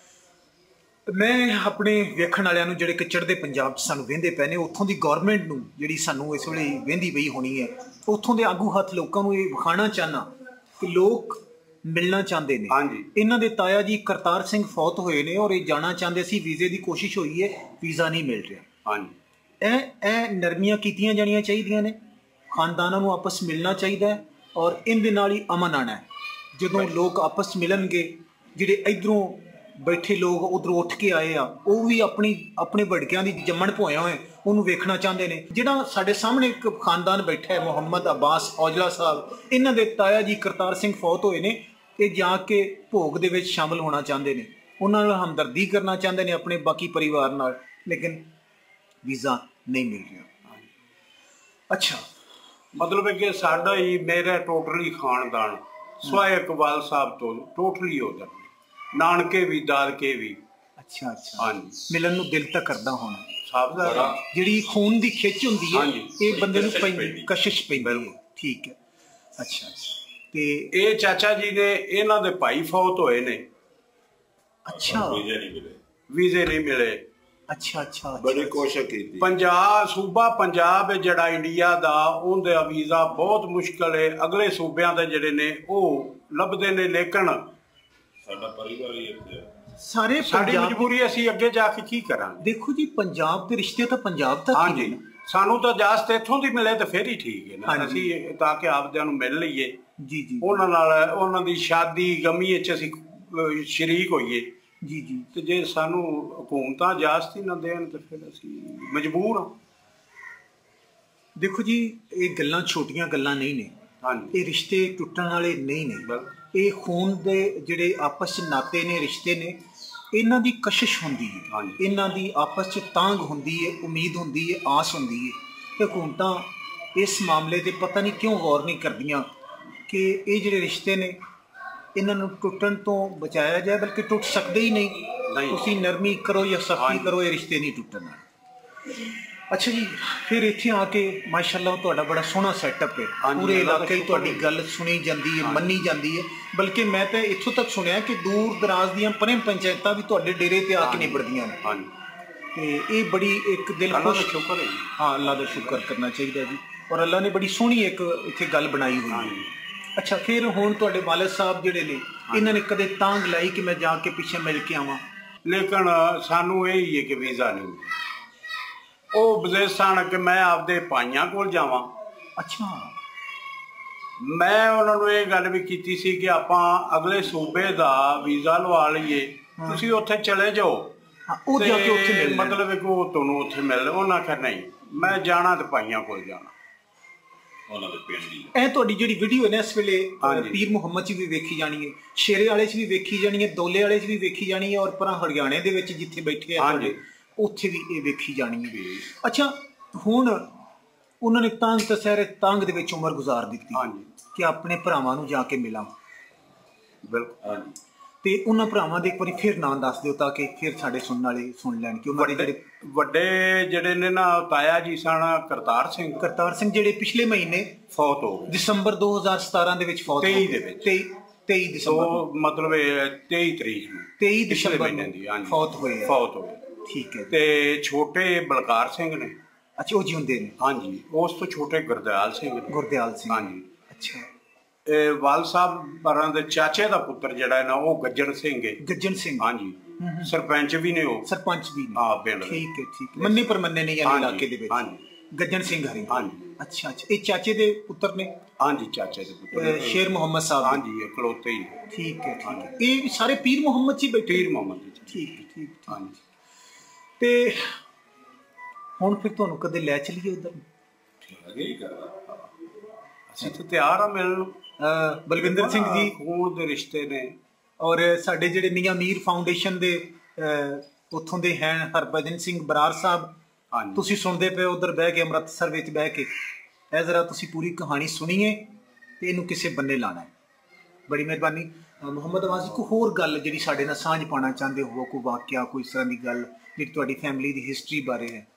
ਮੈਂ ਆਪਣੇ ਵੇਖਣ ਵਾਲਿਆਂ ਨੂੰ ਜਿਹੜੇ ਕਿ ਚੜ੍ਹਦੇ ਪੰਜਾਬ 'ਚ ਸਾਨੂੰ ਵਹਿੰਦੇ ਪਏ ਨੇ, ਉੱਥੋਂ ਦੀ ਗੌਰਮੈਂਟ ਨੂੰ ਜਿਹੜੀ ਸਾਨੂੰ ਇਸ ਵੇਲੇ ਵਹਿੰਦੀ ਪਈ ਹੋਣੀ ਹੈ, ਉੱਥੋਂ ਦੇ ਆਗੂ ਹੱਥ ਲੋਕਾਂ ਨੂੰ ਇਹ ਵਿਖਾਉਣਾ ਚਾਹੁੰਦਾ ਕਿ ਲੋਕ ਮਿਲਣਾ ਚਾਹੁੰਦੇ ਨੇ। ਹਾਂਜੀ। ਇਹਨਾਂ ਦੇ ਤਾਇਆ ਜੀ ਕਰਤਾਰ ਸਿੰਘ ਫੌਤ ਹੋਏ ਨੇ ਔਰ ਇਹ ਜਾਣਾ ਚਾਹੁੰਦੇ ਸੀ। ਵੀਜ਼ੇ ਦੀ ਕੋਸ਼ਿਸ਼ ਹੋਈ ਹੈ, ਵੀਜ਼ਾ ਨਹੀਂ ਮਿਲ ਰਿਹਾ। ਹਾਂਜੀ। ਇਹ ਇਹ ਨਰਮੀਆਂ ਕੀਤੀਆਂ ਜਾਣੀਆਂ ਚਾਹੀਦੀਆਂ ਨੇ। ਖਾਨਦਾਨਾਂ ਨੂੰ ਆਪਸ ਮਿਲਣਾ ਚਾਹੀਦਾ ਹੈ ਔਰ ਇਹਦੇ ਨਾਲ ਹੀ ਅਮਨ ਆਉਣਾ ਹੈ। ਜਦੋਂ ਲੋਕ ਆਪਸ ਮਿਲਣਗੇ, ਜਿਹੜੇ ਇੱਧਰੋਂ ਬੈਠੇ ਲੋਕ ਉੱਧਰੋਂ ਉੱਠ ਕੇ ਆਏ ਆ, ਉਹ ਵੀ ਆਪਣੀ ਆਪਣੇ ਵੜਕਿਆਂ ਦੀ ਜੰਮਣ ਭੋਇਆ ਹੋਏ ਉਹਨੂੰ ਵੇਖਣਾ ਚਾਹੁੰਦੇ ਨੇ। ਜਿਹੜਾ ਸਾਡੇ ਸਾਹਮਣੇ ਇੱਕ ਖਾਨਦਾਨ ਬੈਠਾ ਹੈ, ਮੁਹੰਮਦ ਅਬਾਸ ਔਜਲਾ ਸਾਹਿਬ, ਇਹਨਾਂ ਦੇ ਤਾਇਆ ਜੀ ਕਰਤਾਰ ਸਿੰਘ ਫੌਤ ਹੋਏ ਨੇ। ਇਹ ਜਾ ਕੇ ਭੋਗ ਦੇ ਵਿੱਚ ਸ਼ਾਮਲ ਹੋਣਾ ਚਾਹੁੰਦੇ ਨੇ, ਉਹਨਾਂ ਨਾਲ ਹਮਦਰਦੀ ਕਰਨਾ ਚਾਹੁੰਦੇ ਨੇ ਆਪਣੇ ਬਾਕੀ ਪਰਿਵਾਰ ਨਾਲ, ਲੇਕਿਨ ਵੀਜ਼ਾ ਨਹੀਂ ਮਿਲ ਰਿਹਾ। ਅੱਛਾ, ਮਤਲਬ ਹੈ ਕਿ ਸਾਡਾ ਹੀ ਮੇਰਾ ਟੋਟਲੀ ਖਾਨਦਾਨ ਸਵਾਏ ਇਕਬਾਲ ਸਾਹਿਬ ਤੋਂ ਟੋਟਲੀ ਉਧਰ, ਨਾਨਕੇ ਵੀ ਦਾਦਕੇ ਵੀ। ਅੱਛਾ ਅੱਛਾ, ਹਾਂਜੀ, ਮਿਲਣ ਨੂੰ ਦਿਲ ਤਾਂ ਕਰਦਾ ਹੋਣਾ। ਸਭ ਦਾ ਜਿਹੜੀ ਖੂਨ ਦੀ ਖਿੱਚ ਹੁੰਦੀ ਹੈ ਇਹ ਬੰਦੇ ਨੂੰ ਪੈਂਦੀ, ਕਸ਼ਿਸ਼ ਪੈਂਦੀ ਹੈ। ਠੀਕ ਹੈ, ਅੱਛਾ ਅੱਛਾ। ਤੇ ਇਹ ਚਾਚਾ ਜੀ ਨੇ, ਇਹਨਾਂ ਦੇ ਭਾਈ ਫੌਤ ਹੋਏ ਨੇ। ਅੱਛਾ, ਵੀਜ਼ੇ ਨਹੀਂ ਮਿਲੇ। ਵੀਜ਼ੇ ਨਹੀਂ ਮਿਲੇ। ਅੱਛਾ ਅੱਛਾ, ਬੜੀ ਕੋਸ਼ਿਸ਼ ਕੀਤੀ। ਪੰਜਾਬ ਸੂਬਾ ਪੰਜਾਬ ਜਿਹੜਾ ਇੰਡੀਆ ਦਾ, ਉਹਦਾ ਵੀਜ਼ਾ ਬਹੁਤ ਮੁਸ਼ਕਲ ਹੈ। ਅਗਲੇ ਸੂਬਿਆਂ ਦੇ ਜਿਹੜੇ ਨੇ ਉਹ ਲੱਭਦੇ ਨੇ, ਲੇਕਿਨ ਸਾਡਾ ਪਰਿਵਾਰ ਹੀ ਇੱਥੇ ਸਾਰੇ ਸਾਡੀ ਮਜਬੂਰੀ, ਅਸੀਂ ਅੱਗੇ ਜਾ ਕੇ ਕੀ ਕਰਾਂਗੇ। ਦੇਖੋ ਜੀ, ਪੰਜਾਬ ਦੇ ਰਿਸ਼ਤੇ ਤਾਂ ਪੰਜਾਬ ਤੱਕ। ਹਾਂਜੀ, ਸਾਨੂੰ ਤਾਂ ਇਜਾਜ਼ਤ ਇੱਥੋਂ ਦੀ ਮਿਲੇ ਤਾਂ ਫਿਰ ਹੀ ਠੀਕ ਹੈ ਨਾ, ਅਸੀਂ ਤਾਂ ਕਿ ਆਪਦਿਆਂ ਨੂੰ ਮਿਲ ਲਈਏ। ਜੀ ਜੀ, ਉਹਨਾਂ ਨਾਲ ਉਹਨਾਂ ਦੀ ਸ਼ਾਦੀ ਗਮੀ ਵਿੱਚ ਅਸੀਂ ਸ਼ਰੀਕ ਹੋਈਏ। ਜੀ ਜੀ, ਤੇ ਜੇ ਸਾਨੂੰ ਹਕੂਮਤਾਂ ਇਜਾਜ਼ਤ ਹੀ ਨਾ ਦੇਣ ਤਾਂ ਫਿਰ ਅਸੀਂ ਮਜਬੂਰ ਹਾਂ। ਦੇਖੋ ਜੀ, ਇਹ ਗੱਲਾਂ ਛੋਟੀਆਂ ਗੱਲਾਂ ਨਹੀਂ ਨੇ। ਹਾਂਜੀ, ਇਹ ਰਿਸ਼ਤੇ ਟੁੱਟਣ ਵਾਲੇ ਨਹੀਂ ਨੇ। ਇਹ ਖੂਨ ਦੇ ਜਿਹੜੇ ਆਪਸ 'ਚ ਨਾਤੇ ਨੇ, ਰਿਸ਼ਤੇ ਨੇ, ਇਹਨਾਂ ਦੀ ਕਸ਼ਿਸ਼ ਹੁੰਦੀ ਹੈ, ਇਹਨਾਂ ਦੀ ਆਪਸ 'ਚ ਤਾਂਘ ਹੁੰਦੀ ਹੈ, ਉਮੀਦ ਹੁੰਦੀ ਹੈ, ਆਸ ਹੁੰਦੀ ਹੈ। ਤੇ ਹਕੂਮਤਾਂ ਇਸ ਮਾਮਲੇ 'ਤੇ ਪਤਾ ਨਹੀਂ ਕਿਉਂ ਗੌਰ ਨਹੀਂ ਕਰਦੀਆਂ ਕਿ ਇਹ ਜਿਹੜੇ ਰਿਸ਼ਤੇ ਨੇ ਇਹਨਾਂ ਨੂੰ ਟੁੱਟਣ ਤੋਂ ਬਚਾਇਆ ਜਾਏ, ਬਲਕਿ ਟੁੱਟ ਸਕਦੇ ਹੀ ਨਹੀਂ। ਤੁਸੀਂ ਨਰਮੀ ਕਰੋ ਜਾਂ ਸਖਤੀ ਕਰੋ, ਇਹ ਰਿਸ਼ਤੇ ਨਹੀਂ ਟੁੱਟਣ। ਅੱਛਾ ਜੀ, ਫਿਰ ਇੱਥੇ ਆ ਕੇ ਮਾਸ਼ਾਅੱਲਾ ਤੁਹਾਡਾ ਬੜਾ ਸੋਹਣਾ ਸੈਟਅਪ ਹੈ। ਪੂਰੇ ਇਲਾਕੇ ਹੀ ਤੁਹਾਡੀ ਗੱਲ ਸੁਣੀ ਜਾਂਦੀ ਹੈ, ਮੰਨੀ ਜਾਂਦੀ ਹੈ। ਬਲਕਿ ਮੈਂ ਤਾਂ ਇੱਥੋਂ ਤੱਕ ਸੁਣਿਆ ਕਿ ਦੂਰ ਦਰਾਜ਼ ਦੀਆਂ ਪਰੇ ਪੰਚਾਇਤਾਂ ਵੀ ਤੁਹਾਡੇ ਡੇਰੇ ਤੇ ਆ ਕੇ ਨਿਬੜਦੀਆਂ ਨੇ। ਤੇ ਇਹ ਬੜੀ ਇੱਕ ਦਿਲ ਖੁਸ਼ ਸ਼ੁਕਰ ਹੈ। ਹਾਂ, ਅੱਲਾ ਦਾ ਸ਼ੁਕਰ ਕਰਨਾ ਚਾਹੀਦਾ ਜੀ। ਔਰ ਅੱਲਾ ਨੇ ਬੜੀ ਸੋਹਣੀ ਇੱਕ ਇੱਥੇ ਗੱਲ ਬਣਾਈ ਹੋਈ ਹੈ। ਅੱਛਾ, ਫਿਰ ਹੁਣ ਤੁਹਾਡੇ ਵਾਲਿਦ ਸਾਹਿਬ ਜਿਹੜੇ ਨੇ, ਇਹਨਾਂ ਨੇ ਕਦੇ ਤਾਂਘ ਲਾਈ ਕਿ ਮੈਂ ਜਾ ਕੇ ਪਿੱਛੇ ਮਿਲ ਕੇ ਆਵਾਂ? ਲੇਕਿਨ ਸਾਨੂੰ ਇਹ ਹੀ ਹੈ ਕਿ ਵੀਜ਼ਾ ਨਹੀਂ। ਉਹ ਬਜ਼ੇਸਾਨ ਕਿ ਮੈਂ ਆਪਦੇ ਭਾਈਆਂ ਕੋਲ ਜਾਵਾਂ। ਅੱਛਾ, ਮੈਂ ਉਹਨਾਂ ਨੂੰ ਇਹ ਗੱਲ ਵੀ ਕੀਤੀ ਸੀ ਕਿ ਆਪਾਂ ਅਗਲੇ ਸੂਬੇ ਦਾ ਵੀਜ਼ਾ ਲਵਾ ਲਈਏ, ਤੁਸੀਂ ਉੱਥੇ ਚਲੇ ਜਾਓ। ਉਹ ਜਾ ਕੇ ਉੱਥੇ ਮਿਲ, ਮਤਲਬ ਕਿ ਉਹ ਤੁਹਾਨੂੰ ਉੱਥੇ ਮਿਲ। ਉਹਨਾਂ ਆਖਿਆ ਨਹੀਂ, ਮੈਂ ਜਾਣਾ ਤੇ ਭਾਈਆਂ ਕੋਲ ਜਾਣਾ, ਉਹਨਾਂ ਦੇ ਪਿੰਡ ਹੀ। ਇਹ ਤੁਹਾਡੀ ਜਿਹੜੀ ਵੀਡੀਓ ਹੈ ਨਾ ਇਸ ਵੇਲੇ ਪੀਰ ਮੁਹੰਮਦ 'ਚ ਵੀ ਵੇਖੀ ਜਾਣੀ ਹੈ, ਸ਼ੇਰੇ ਵਾਲੇ 'ਚ ਵੀ ਵੇਖੀ ਜਾਣੀ ਹੈ, ਦੋਲੇ ਵਾਲੇ 'ਚ ਵੀ ਵੇਖੀ ਜਾਣੀ ਹੈ, ਔਰ ਪਰਾਂ ਹਰਿਆਣੇ ਦੇ ਵਿੱਚ ਜਿੱਥੇ ਬੈਠੇ ਆ ਉੱਥੇ ਵੀ ਇਹ ਵੇਖੀ ਜਾਣੀ ਹੈ। ਅੱਛਾ, ਹੁਣ ਉਹਨਾਂ ਨੇ ਤਾਂਘ ਤਸਹਿਰੇ ਤਾਂਘ ਦੇ ਵਿੱਚ ਉਮਰ ਗੁਜ਼ਾਰ ਦਿੱਤੀ ਕਿ ਆਪਣੇ ਭਰਾਵਾਂ ਨੂੰ ਜਾ ਕੇ ਮਿਲਾਂ। ਬਿਲਕੁਲ, ਹਾਂਜੀ। ਤੇ ਉਹਨਾਂ ਭਰਾਵਾਂ ਦੇ ਇੱਕ ਵਾਰੀ ਫਿਰ ਨਾਂ ਦੱਸ ਦਿਓ ਤਾਂ ਕਿ ਫਿਰ ਸਾਡੇ ਸੁਣਨ ਵਾਲੇ ਸੁਣ ਲੈਣ ਕਿ ਉਹਨਾਂ ਦੇ ਜਿਹੜੇ ਵੱਡੇ ਜਿਹੜੇ ਨੇ ਨਾ, ਤਾਇਆ ਜੀ ਸਨ ਕਰਤਾਰ ਸਿੰਘ। ਕਰਤਾਰ ਸਿੰਘ ਜਿਹੜੇ ਪਿਛਲੇ ਮਹੀਨੇ ਫੌਤ ਹੋ ਗਏ, ਦਸੰਬਰ ਦੋ ਹਜ਼ਾਰ ਸਤਾਰਾਂ ਦੇ ਵਿੱਚ ਫੌਤ ਹੋ ਗਏ। ਦੇ ਵਿੱਚ ਤੇਈ ਦਸੰਬਰ, ਮਤਲਬ ਤੇਈ ਤਰੀਕ ਨੂੰ ਤੇਈ ਦਸੰਬਰ ਨੂੰ ਫੌਤ ਹੋਏ ਫੌਤ ਹੋਏ ਠੀਕ ਹੈ। ਤੇ ਛੋਟੇ ਬਲਕਾਰ ਸਿੰਘ ਨੇ। ਅੱਛਾ, ਉਹ ਜਿਉਂਦੇ ਨੇ? ਹਾਂਜੀ, ਉਸ ਤੋਂ ਛੋਟੇ ਗੁਰਦਿਆਲ ਸਿੰਘ ਨੇ। ਗੁਰਦਿਆਲ ਸਿੰਘ, ਹਾਂਜੀ। ਅੱਛਾ, ਇਹ ਵਾਲ ਸਾਹਿਬ ਬਰਾਂ ਦੇ ਚਾਚੇ ਦਾ ਪੁੱਤਰ ਜਿਹੜਾ ਹੈ ਨਾ, ਉਹ ਗੱਜਣ ਸਿੰਘ ਹੈ। ਗੱਜਣ ਸਿੰਘ, ਹਾਂਜੀ, ਸਰਪੰਚ ਵੀ ਨੇ ਉਹ। ਸਰਪੰਚ ਵੀ ਨੇ, ਹਾਂ ਪਿੰਡ। ਠੀਕ ਹੈ ਠੀਕ ਹੈ, ਮੰਨੇ ਪਰਮੰਨੇ ਨੇ ਯਾਨੀ ਇਲਾਕੇ ਦੇ ਵਿੱਚ। ਹਾਂਜੀ, ਗੱਜਣ ਸਿੰਘ ਹਰੀ। ਹਾਂਜੀ, ਅੱਛਾ ਅੱਛਾ, ਇਹ ਚਾਚੇ ਦੇ ਪੁੱਤਰ ਨੇ? ਹਾਂਜੀ, ਚਾਚੇ ਦੇ ਪੁੱਤਰ ਸ਼ੇਰ ਮੁਹੰਮਦ ਸਾਹਿਬ। ਹਾਂਜੀ, ਇਕਲੌਤੇ ਹੀ। ਠੀਕ ਹੈ ਠੀਕ ਹੈ, ਇਹ ਸਾਰੇ ਪੀਰ ਮੁਹੰਮਦ ਜੀ ਬੈਠੇ? ਪੀਰ ਮੁਹੰਮਦ ਜੀ, ਠੀਕ ਹੈ ਠੀਕ। ਹਾਂਜੀ। ਤੇ ਹੁਣ ਫਿਰ ਤੁਹਾਨੂੰ ਕਦੇ ਲੈ ਚਲੀਏ ਉਧਰ? ਅਸੀਂ ਤਾਂ ਤਿਆਰ ਆ ਮਿਲਣ ਨੂੰ। ਬਲਵਿੰਦਰ ਸਿੰਘ ਜੀ ਖੂਨ ਦੇ ਰਿਸ਼ਤੇ ਨੇ। ਔਰ ਸਾਡੇ ਜਿਹੜੇ ਮੀਆਂ ਮੀਰ ਫਾਊਂਡੇਸ਼ਨ ਦੇ ਉੱਥੋਂ ਦੇ ਹੈ ਹਰਭਜਨ ਸਿੰਘ ਬਰਾੜ ਸਾਹਿਬ, ਤੁਸੀਂ ਸੁਣਦੇ ਪਏ ਉਧਰ ਬਹਿ ਕੇ, ਅੰਮ੍ਰਿਤਸਰ ਵਿੱਚ ਬਹਿ ਕੇ। ਇਹ ਜ਼ਰਾ ਤੁਸੀਂ ਪੂਰੀ ਕਹਾਣੀ ਸੁਣੀਏ ਤੇ ਇਹਨੂੰ ਕਿਸੇ ਬੰਨੇ ਲਾਣਾ ਹੈ। ਬੜੀ ਮਿਹਰਬਾਨੀ। ਮੁਹੰਮਦ ਅਵਾਜ਼, ਕੋਈ ਹੋਰ ਗੱਲ ਜਿਹੜੀ ਸਾਡੇ ਨਾਲ ਸਾਂਝ ਪਾਉਣਾ ਚਾਹੁੰਦੇ ਹੋ, ਕੋਈ ਵਾਕਿਆ, ਕੋਈ ਇਸ ਤਰ੍ਹਾਂ ਦੀ ਗੱਲ ਜਿਹੜੀ ਤੁਹਾਡੀ ਫੈਮਿਲੀ ਦੀ ਹਿਸਟਰੀ ਬਾਰੇ ਹੈ?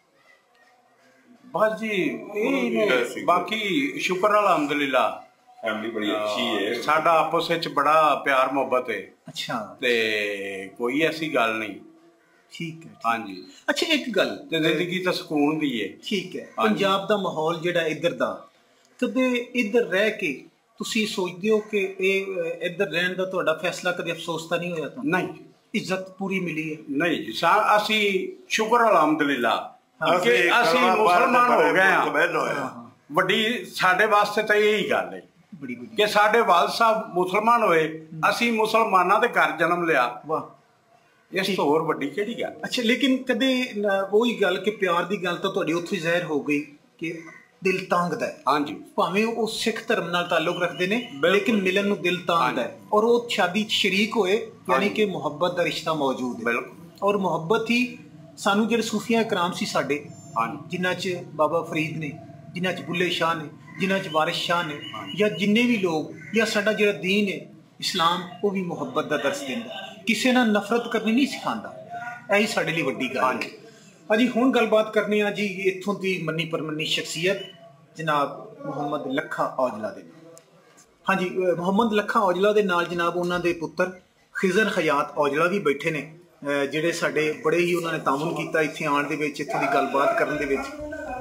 ਬਸ ਜੀ ਇਹ, ਬਾਕੀ ਸ਼ੁਕਰ ਅਲਹਮਦੁਲਿਲਾ, ਫੈਮਿਲੀ ਬੜੀ ਅੱਛੀ ਹੈ, ਸਾਡਾ ਆਪਸ ਵਿੱਚ ਬੜਾ ਪਿਆਰ ਮੁਹੱਬਤ ਹੈ। ਅੱਛਾ, ਤੇ ਕੋਈ ਐਸੀ ਗੱਲ ਨਹੀਂ। ਠੀਕ ਹੈ, ਹਾਂਜੀ। ਅੱਛਾ, ਇੱਕ ਗੱਲ, ਤੇ ਜ਼ਿੰਦਗੀ ਤਾਂ ਸਕੂਨ ਦੀ ਹੈ। ਠੀਕ ਹੈ। ਪੰਜਾਬ ਦਾ ਮਾਹੌਲ ਜਿਹੜਾ ਇੱਧਰ ਦਾ, ਕਦੇ ਇੱਧਰ ਰਹਿ ਕੇ ਤੁਸੀਂ ਸੋਚਦੇ ਹੋ ਕਿ ਇਹ ਇੱਧਰ ਰਹਿਣ ਦਾ ਤੁਹਾਡਾ ਫੈਸਲਾ ਕਦੇ ਅਫਸੋਸ ਤਾਂ ਨਹੀਂ ਹੋਇਆ? ਤਾਂ ਨਹੀਂ, ਇੱਜ਼ਤ ਪੂਰੀ ਮਿਲੀ ਹੈ? ਨਹੀਂ ਜੀ, ਅਸੀਂ ਸ਼ੁਕਰ ਅਲਹਮਦੁਲਿਲਾ ਕਿ ਅਸੀਂ ਮੁਸਲਮਾਨ ਹੋ ਗਏ ਹਾਂ। ਵੱਡੀ ਸਾਡੇ ਵਾਸਤੇ ਤਾਂ ਇਹੀ ਗੱਲ ਹੈ ਕਿ ਸਾਡੇ ਵਾਲਦ ਸਾਹਿਬ ਮੁਸਲਮਾਨ ਹੋਏ, ਅਸੀਂ ਮੁਸਲਮਾਨਾਂ ਦੇ ਘਰ ਜਨਮ ਲਿਆ। ਵਾਹ, ਇਸ ਤੋਂ ਹੋਰ ਵੱਡੀ ਕਿਹੜੀ ਗੱਲ। ਅੱਛਾ, ਲੇਕਿਨ ਕਦੇ ਉਹੀ ਗੱਲ ਕਿ ਪਿਆਰ ਦੀ ਗੱਲ ਤਾਂ ਤੁਹਾਡੀ ਉੱਥੇ ਜ਼ਾਹਿਰ ਹੋ ਗਈ ਕਿ ਦਿਲ ਤਾਂਗਦਾ ਹੈ। ਹਾਂਜੀ, ਭਾਵੇਂ ਉਹ ਸਿੱਖ ਧਰਮ ਨਾਲ ਤਾਲੁਕ ਰੱਖਦੇ ਨੇ, ਲੇਕਿਨ ਮਿਲਣ ਨੂੰ ਦਿਲ ਤਾਂਗਦਾ ਹੈ। ਔਰ ਉਹ ਸ਼ਾਦੀ 'ਚ ਸ਼ਰੀਕ ਹੋਏ, ਯਾਨੀ ਕਿ ਮੁਹੱਬਤ ਦਾ ਰਿਸ਼ਤਾ ਮੌਜੂਦ ਹੈ। ਔਰ ਮੁਹੱਬਤ ਹੀ ਸਾਨੂੰ ਜਿਹੜੇ ਸੂਫੀਆ ਇਕਰਾਮ ਸੀ ਸਾਡੇ, ਜਿਨ੍ਹਾਂ 'ਚ ਬਾਬਾ ਫਰੀਦ ਨੇ, ਜਿਨ੍ਹਾਂ 'ਚ ਬੁੱਲੇ ਸ਼ਾਹ ਨੇ, ਜਿਨ੍ਹਾਂ 'ਚ ਵਾਰਿਸ ਸ਼ਾਹ ਨੇ, ਜਾਂ ਜਿੰਨੇ ਵੀ ਲੋਕ, ਜਾਂ ਸਾਡਾ ਜਿਹੜਾ ਦੀਨ ਹੈ ਇਸਲਾਮ, ਉਹ ਵੀ ਮੁਹੱਬਤ ਦਾ ਦਰਸ ਦਿੰਦਾ, ਕਿਸੇ ਨਾਲ ਨਫ਼ਰਤ ਕਰਨੀ ਨਹੀਂ ਸਿਖਾਉਂਦਾ। ਇਹੀ ਸਾਡੇ ਲਈ ਵੱਡੀ ਗੱਲ ਹੈ। ਹਾਂਜੀ, ਹੁਣ ਗੱਲਬਾਤ ਕਰਨੀ ਆ ਜੀ ਇੱਥੋਂ ਦੀ ਮੰਨੀ ਪਰਮੰਨੀ ਸ਼ਖਸੀਅਤ ਜਨਾਬ ਮੁਹੰਮਦ ਲੱਖਾ ਔਜਲਾ ਦੇ ਨਾਲ। ਹਾਂਜੀ, ਮੁਹੰਮਦ ਲੱਖਾ ਔਜਲਾ ਦੇ ਨਾਲ ਜਨਾਬ ਉਹਨਾਂ ਦੇ ਪੁੱਤਰ ਖਿਜ਼ਰ ਹਯਾਤ ਔਜਲਾ ਵੀ ਬੈਠੇ ਨੇ, ਜਿਹੜੇ ਸਾਡੇ ਬੜੇ ਹੀ ਉਹਨਾਂ ਨੇ ਤਾਮੁਨ ਕੀਤਾ ਇੱਥੇ ਆਉਣ ਦੇ ਵਿੱਚ, ਇੱਥੋਂ ਦੀ ਗੱਲਬਾਤ ਕਰਨ ਦੇ ਵਿੱਚ।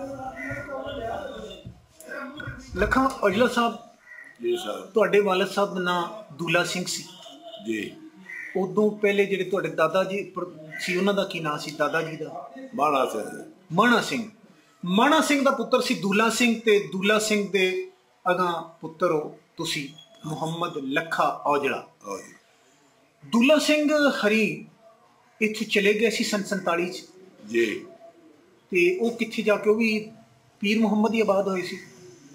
ਲੱਖਾ ਔਜਲਾ ਸਾਹਿਬ ਜੀ ਸਾਹਿਬ, ਤੁਹਾਡੇ ਵਾਲਦ ਸਾਹਿਬ ਦਾ ਨਾਂ ਦੂਲਾ ਸਿੰਘ ਸੀ ਜੀ। ਉਦੋਂ ਪਹਿਲੇ ਜਿਹੜੇ ਤੁਹਾਡੇ ਦਾਦਾ ਜੀ ਸੀ, ਉਹਨਾਂ ਦਾ ਕੀ ਨਾਂ ਸੀ ਦਾਦਾ ਜੀ ਦਾ? ਮਾਣਾ ਸਿੰਘ। ਮਾਣਾ ਸਿੰਘ। ਮਾਣਾ ਸਿੰਘ ਦਾ ਪੁੱਤਰ ਸੀ ਦੂਲਾ ਸਿੰਘ, ਤੇ ਦੂਲਾ ਸਿੰਘ ਦੇ ਅਗਾਂ ਪੁੱਤਰ ਹੋ ਤੁਸੀਂ ਮੁਹੰਮਦ ਲੱਖਾ ਔਜਲਾ। ਦੂਲਾ ਸਿੰਘ ਹਰੀ ਇੱਥੇ ਚਲੇ ਗਏ ਸੀ ਸੰਨ ਸੰਤਾਲੀ 'ਚ ਜੀ, ਤੇ ਉਹ ਕਿੱਥੇ ਜਾ ਕੇ, ਉਹ ਵੀ ਪੀਰ ਮੁਹੰਮਦ ਹੀ ਆਬਾਦ ਹੋਏ ਸੀ